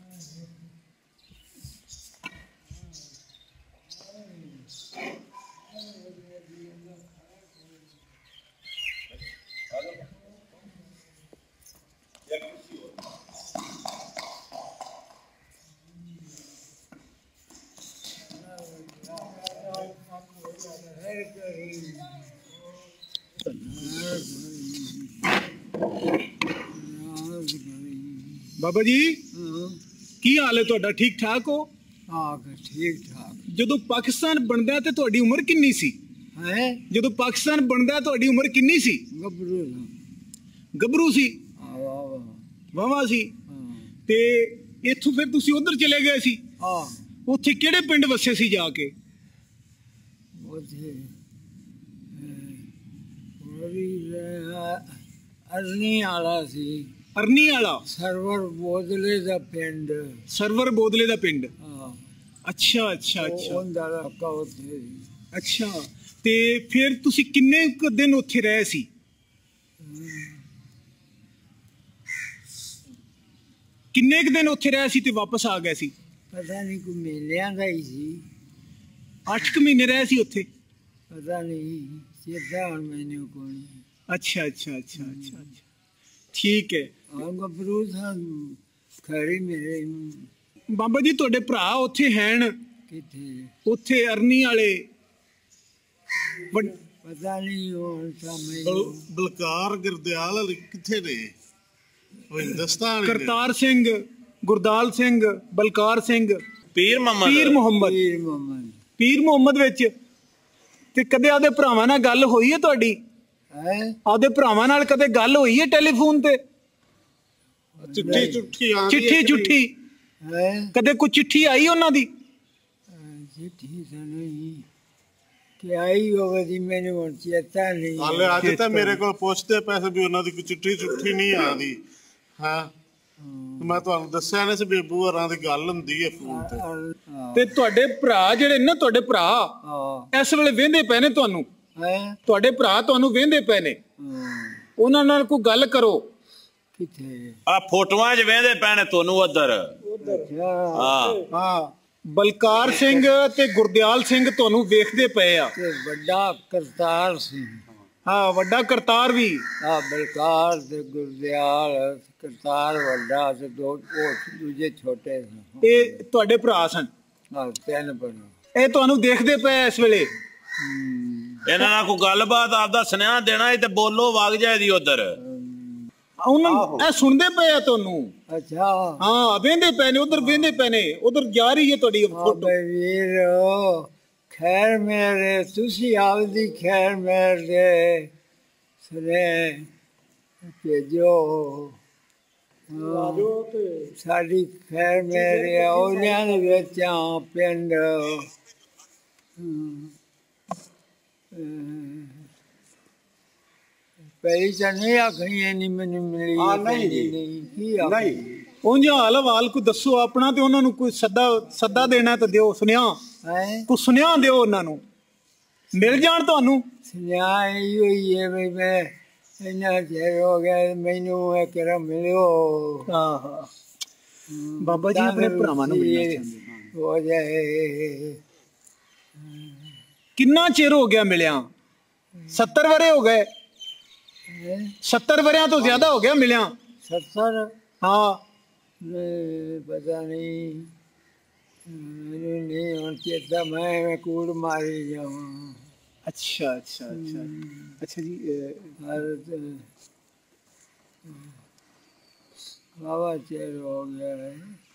ਬਾਬਾ ਜੀ ਕੀ ਹਾਲ ਹੈ ਤੁਹਾਡਾ? ਠੀਕ ਠਾਕ ਹੋ? ਹਾਂ ਠੀਕ ਠਾਕ। ਜਦੋਂ ਪਾਕਿਸਤਾਨ ਬਣਦਾ ਤੇ ਤੁਹਾਡੀ ਉਮਰ ਕਿੰਨੀ ਸੀ? ਹੈ ਜਦੋਂ ਪਾਕਿਸਤਾਨ ਬਣਦਾ ਤੁਹਾਡੀ ਉਮਰ ਕਿੰਨੀ ਸੀ? ਗੱਭਰੂ ਗੱਭਰੂ ਸੀ? ਆਹ ਵਾਵਾ ਸੀ। ਹਾਂ ਤੇ ਇੱਥੋਂ ਫਿਰ ਤੁਸੀਂ ਉਧਰ ਚਲੇ ਗਏ ਸੀ? ਹਾਂ ਉੱਥੇ ਕਿਹੜੇ ਪਿੰਡ ਵਸੇ ਸੀ ਜਾ ਕੇ? ਉੱਥੇ ਅਰਨੀ ਵਾਲਾ ਸੀ। ਅਰਨੀ ਵਾਲਾ? ਸਰਵਰ ਬੋਦਲੇ ਦਾ ਪਿੰਡ। ਸਰਵਰ ਬੋਦਲੇ ਦਾ ਪਿੰਡ? ਹਾਂ ਅੱਛਾ ਅੱਛਾ ਅੱਛਾ ਉਹਦਾ ਇਲਾਕਾ ਉੱਥੇ। ਅੱਛਾ ਤੇ ਫਿਰ ਤੁਸੀਂ ਕਿੰਨੇ ਕੁ ਦਿਨ ਉੱਥੇ ਰਹੇ ਸੀ? ਕਿੰਨੇ ਕੁ ਦਿਨ ਉੱਥੇ ਰਹੇ ਸੀ ਤੇ ਵਾਪਸ ਆ ਗਏ ਸੀ? ਪਤਾ ਨਹੀਂ ਕੋਈ ਮੇਲਿਆਂ ਦਾ ਹੀ ਸੀ। ਅੱਠ ਕੁ ਮਹੀਨੇ ਰਹੇ ਸੀ ਉੱਥੇ? ਪਤਾ ਨਹੀਂ ਚੇਤਾ ਹੁਣ ਮੈਨੂੰ ਕੋਈ। ਅੱਛਾ ਅੱਛਾ ਅੱਛਾ ਅੱਛਾ ਅੱਛਾ ਠੀਕ ਹੈ। ਹਾਂ ਗੱਭਰੂ ਸਾਂ ਖੈਰੀ ਮੇਰੇ। ਬਾਬਾ ਜੀ ਤੁਹਾਡੇ ਭਰਾ ਉੱਥੇ ਹੈਨ? ਕਿੱਥੇ? ਉੱਥੇ ਅਰਨੀ ਵਾਲੇ। ਪਤਾ ਨਹੀਂ ਹੁਣ ਸਮਝ। ਬਲਕਾਰ ਗੁਰਦਿਆਲ ਵਾਲੇ ਕਿੱਥੇ ਨੇ? ਉਹ ਹਿੰਦੁਸਤਾਨ। ਕਰਤਾਰ ਸਿੰਘ, ਗੁਰਦਾਲ ਸਿੰਘ, ਬਲਕਾਰ ਸਿੰਘ, ਪੀਰ ਮੁਹੰਮਦ। ਪੀਰ ਮੁਹੰਮਦ। ਪੀਰ ਮੁਹੰਮਦ। ਪੀਰ ਮੁਹੰਮਦ ਵਿੱਚ ਤੇ ਕਦੇ ਆਦੇ ਭਰਾਵਾਂ ਨਾਲ ਗੱਲ ਹੋਈ ਹੈ ਤੁਹਾਡੀ? ਹੈ ਆਦੇ ਭਰਾਵਾਂ ਨਾਲ ਕਦੇ ਗੱਲ ਹੋਈ ਹੈ ਟੈਲੀਫੋਨ ਤੇ? ਚਿੱਠੀ ਚੁੱਠੀ ਆਂਦੀ ਚਿੱਠੀ ਚੁੱਠੀ ਹੈ ਕਦੇ ਕੋਈ ਚਿੱਠੀ ਆਈ ਉਹਨਾਂ ਦੀ? ਚਿੱਠੀ ਤਾਂ ਨਹੀਂ ਕਿ ਆਈ ਹੋਵੇ ਜੀ ਮੈਨੂੰ ਹੁਣ ਚੇਤਾ ਨਹੀਂ। ਹਾਲੇ ਅੱਜ ਤਾਂ ਮੇਰੇ ਕੋਲ ਪੁੱਛਦੇ ਪੈਸੇ ਵੀ ਉਹਨਾਂ ਦੀ ਕੋਈ ਚਿੱਠੀ ਚੁੱਠੀ ਨਹੀਂ ਆਉਂਦੀ। ਹਾਂ ਮੈਂ ਤੁਹਾਨੂੰ ਦੱਸਿਆ ਨਾ ਸੀ ਬੇਬੂ ਹਰਾਂ ਦੀ ਗੱਲ ਹੁੰਦੀ ਹੈ ਫੋਨ ਤੇ। ਤੇ ਤੁਹਾਡੇ ਭਰਾ ਜਿਹੜੇ ਨਾ ਤੁਹਾਡੇ ਭਰਾ ਹਾਂ ਇਸ ਵੇਲੇ ਵਹਿੰਦੇ ਪਏ ਨੇ ਤੁਹਾਨੂੰ? ਹੈ ਤੁਹਾਡੇ ਭਰਾ ਤੁਹਾਨੂੰ ਵਹਿੰਦੇ ਪਏ ਨੇ, ਉਹਨਾਂ ਨਾਲ ਕੋਈ ਗੱਲ ਕਰੋ। ਕਿੱਥੇ? ਆ ਫੋਟੋਆਂ 'ਚ ਵੇਂਦੇ ਪਏ ਨੇ ਤੁਹਾਨੂੰ ਉਧਰ। ਹਾਂ ਹਾਂ ਬਲਕਾਰ ਸਿੰਘ ਤੇ ਗੁਰਦਿਆਲ ਸਿੰਘ ਤੁਹਾਨੂੰ ਵੇਖਦੇ ਪਏ ਆ। ਤੇ ਵੱਡਾ ਕਰਤਾਰ ਸੀ। ਹਾਂ ਵੱਡਾ ਕਰਤਾਰ ਵੀ। ਆ ਬਲਕਾਰ ਤੇ ਗੁਰਦਿਆਲ। ਕਰਤਾਰ ਵੱਡਾ ਤੇ ਦੋ ਉਹ ਦੂਜੇ ਛੋਟੇ ਸਨ। ਇਹ ਤੁਹਾਡੇ ਭਰਾ ਸਨ? ਹਾਂ ਤਿੰਨ ਭਰਾ। ਇਹ ਤੁਹਾਨੂੰ ਦੇਖਦੇ ਪਏ ਇਸ ਵੇਲੇ? ਇਹਨਾਂ ਨਾਲ ਕੋਈ ਗੱਲਬਾਤ ਆਪਦਾ ਸੁਨੇਹਾ ਦੇਣਾ ਤੇ ਬੋਲੋ ਵਗ ਜਾਏ ਦੀ ਉਧਰ। ਉਹਨਾਂ ਇਹ ਸੁਣਦੇ ਪਏ ਆ ਤੁਹਾਨੂੰ? ਅੱਛਾ ਹਾਂ ਵੇਂਦੇ ਪਏ ਨੇ ਉਧਰ, ਵੇਂਦੇ ਪਏ ਨੇ ਉਧਰ। ਜਾ ਰਹੀ ਹੈ ਤੁਹਾਡੀ ਫੋਟੋ। ਵੀਰ ਖੈਰ ਮੇਰੇ ਤੁਸੀਂ ਆਪਦੀ ਖੈਰ ਮੇਰ ਦੇ ਸੁਨੇ ਭੇਜੋ। ਸਾਡੀ ਖੈਰ ਮੇਰੇ ਔਲਿਆਂ ਦੇ ਵਿੱਚ ਆ ਪਿੰਡ। ਪਹਿਲੀ ਤਾਂ ਨਹੀਂ ਆਖੀ ਨਹੀਂ ਮੈਨੂੰ ਮਿਲੀ। ਨਹੀਂ ਉਂਝ ਹਾਲ ਹਵਾਲ ਕੋਈ ਦੱਸੋ ਆਪਣਾ ਤੇ ਉਹਨਾਂ ਨੂੰ ਕੋਈ ਸੱਦਾ ਸੱਦਾ ਦੇਣਾ ਤਾਂ ਦਿਓ। ਸੁਨੇਹਾ ਹੈ ਕੋਈ ਸੁਨੇਹਾ ਦਿਓ ਉਹਨਾਂ ਨੂੰ, ਮਿਲ ਜਾਣ ਤੁਹਾਨੂੰ। ਸੁਨੇਹਾ ਇਹੀ ਹੋਈ ਹੈ ਵੀ ਮੈਂ ਇੰਨਾ ਚਿਰ ਹੋ ਗਿਆ ਮੈਨੂੰ ਇਹ ਕਿਹੜਾ ਮਿਲਿਓ। ਹਾਂ ਹਾਂ ਬਾਬਾ ਜੀ ਆਪਣੇ ਭਰਾਵਾਂ ਨੂੰ ਮਿਲਣਾ ਚਾਹੁੰਦੇ ਹੋ ਜਾਏ। ਕਿੰਨਾ ਚਿਰ ਹੋ ਗਿਆ ਮਿਲਿਆ? ਸੱਤਰ ਵਰੇ ਹੋ ਗਏ? ਸੱਤਰ ਵਰਿਆਂ ਤੋਂ ਜ਼ਿਆਦਾ ਹੋ ਗਿਆ ਮਿਲਿਆ? ਸੱਤਰ? ਹਾਂ ਪਤਾ ਨਹੀਂ ਮੈਨੂੰ ਨਹੀਂ ਹੁਣ ਚੇਤਾ। ਮੈਂ ਕੂੜ ਮਾਰੀ ਜਾਵਾਂ। ਅੱਛਾ ਅੱਛਾ ਅੱਛਾ ਅੱਛਾ ਜੀ। ਵਾਵਾ ਚਿਰ ਹੋ ਗਿਆ।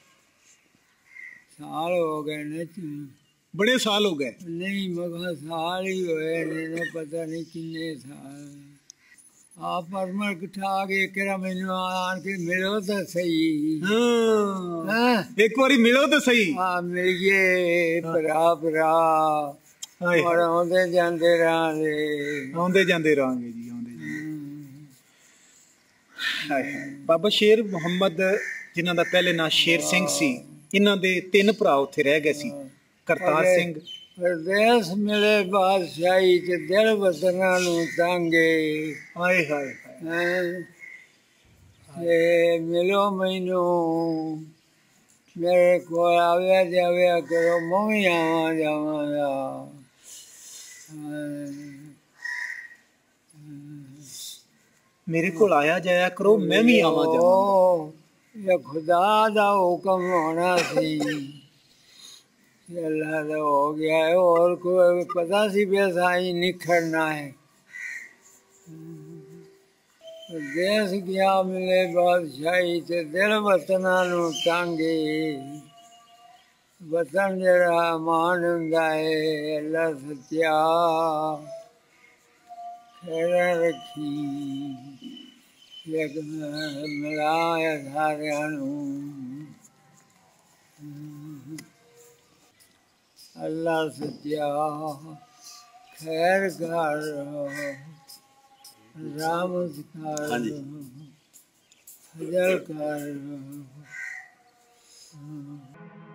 ਸਾਲ ਹੋ ਗਏ ਨੇ। ਬੜੇ ਸਾਲ ਹੋ ਗਏ? ਨਹੀਂ ਮਗਾ ਸਾਲ ਹੀ ਹੋਏ ਨੇ। ਪਤਾ ਨਹੀਂ ਕਿੰਨੇ ਸਾਲ। ਆ ਪਰਮਲ ਕਿਠਾ ਕੇ ਕਿਹੜਾ ਮੈਨੂੰ ਆਣ ਕੇ ਮਿਲੋ ਤਾਂ ਸਹੀ। ਹਾਂ ਇੱਕ ਵਾਰੀ ਮਿਲੋ ਤਾਂ ਸਹੀ। ਹਾਂ ਮਿਲੀਏ ਭਰਾ ਭਰਾ। ਔਰ ਆਉਂਦੇ ਜਾਂਦੇ ਰਹਾਂਗੇ। ਆਉਂਦੇ ਜਾਂਦੇ ਰਹਾਂਗੇ ਜੀ, ਆਉਂਦੇ ਜਾਂਦੇ। ਬਾਬਾ ਸ਼ੇਰ ਮੁਹੰਮਦ ਜਿਨ੍ਹਾਂ ਦਾ ਪਹਿਲੇ ਨਾਂ ਸ਼ੇਰ ਸਿੰਘ ਸੀ, ਇਹਨਾਂ ਦੇ ਤਿੰਨ ਭਰਾ ਉੱਥੇ ਰਹਿ ਗਏ ਸੀ, ਕਰਤਾਰ ਸਿੰਘ। ਪਰਦੇਸ ਮਿਲੇ ਬਾਦਸ਼ਾਹੀ ਤੇ ਦਿਲ ਵਤਨਾਂ ਨੂੰ ਤਾਂਗੇ, ਹਾਏ ਹਾਏ ਤੇ ਮਿਲੋ ਮੈਨੂੰ ਮੇਰੇ ਕੋਲ ਆਵਿਆ ਜਾਵਿਆ ਕਰੋ, ਮੈਂ ਵੀ ਆਵਾਂ ਜਾਵਾਂਗਾ। ਮੇਰੇ ਕੋਲ ਆਇਆ ਜਾਇਆ ਕਰੋ, ਮੈਂ ਵੀ ਆਵਾਂ ਜਾਵਾਂਗਾ। ਇਹ ਖੁਦਾ ਦਾ ਹੁਕਮ ਹੋਣਾ ਸੀ, ਅੱਲਾ ਦਾ ਹੋ ਗਿਆ। ਹੋਰ ਕੋਈ ਪਤਾ ਸੀ ਵੀ ਸਾਈ ਨਿਖਰਨਾ ਹੈ। ਦੇਸ ਗਿਆ ਮਿਲੇ ਬਾਦਸ਼ਾਹੀ ਤੇ ਦਿਲ ਵਤਨਾਂ ਨੂੰ ਤਾਂਗੇ, ਵਤਨ ਜਿਹੜਾ ਮਾਣ ਹੁੰਦਾ ਹੈ। ਅੱਲਾ ਸੱਚਾ ਖੈਰ ਰੱਖੀ, ਲੇਕਿਨ ਮਿਲਾਇਆ ਸਾਰਿਆਂ ਨੂੰ। ਅੱਲਾ ਸੱਚਾ ਖੈਰ ਕਰ, ਰਾਮਤ ਕਰ, ਫਜ਼ਲ ਕਰ।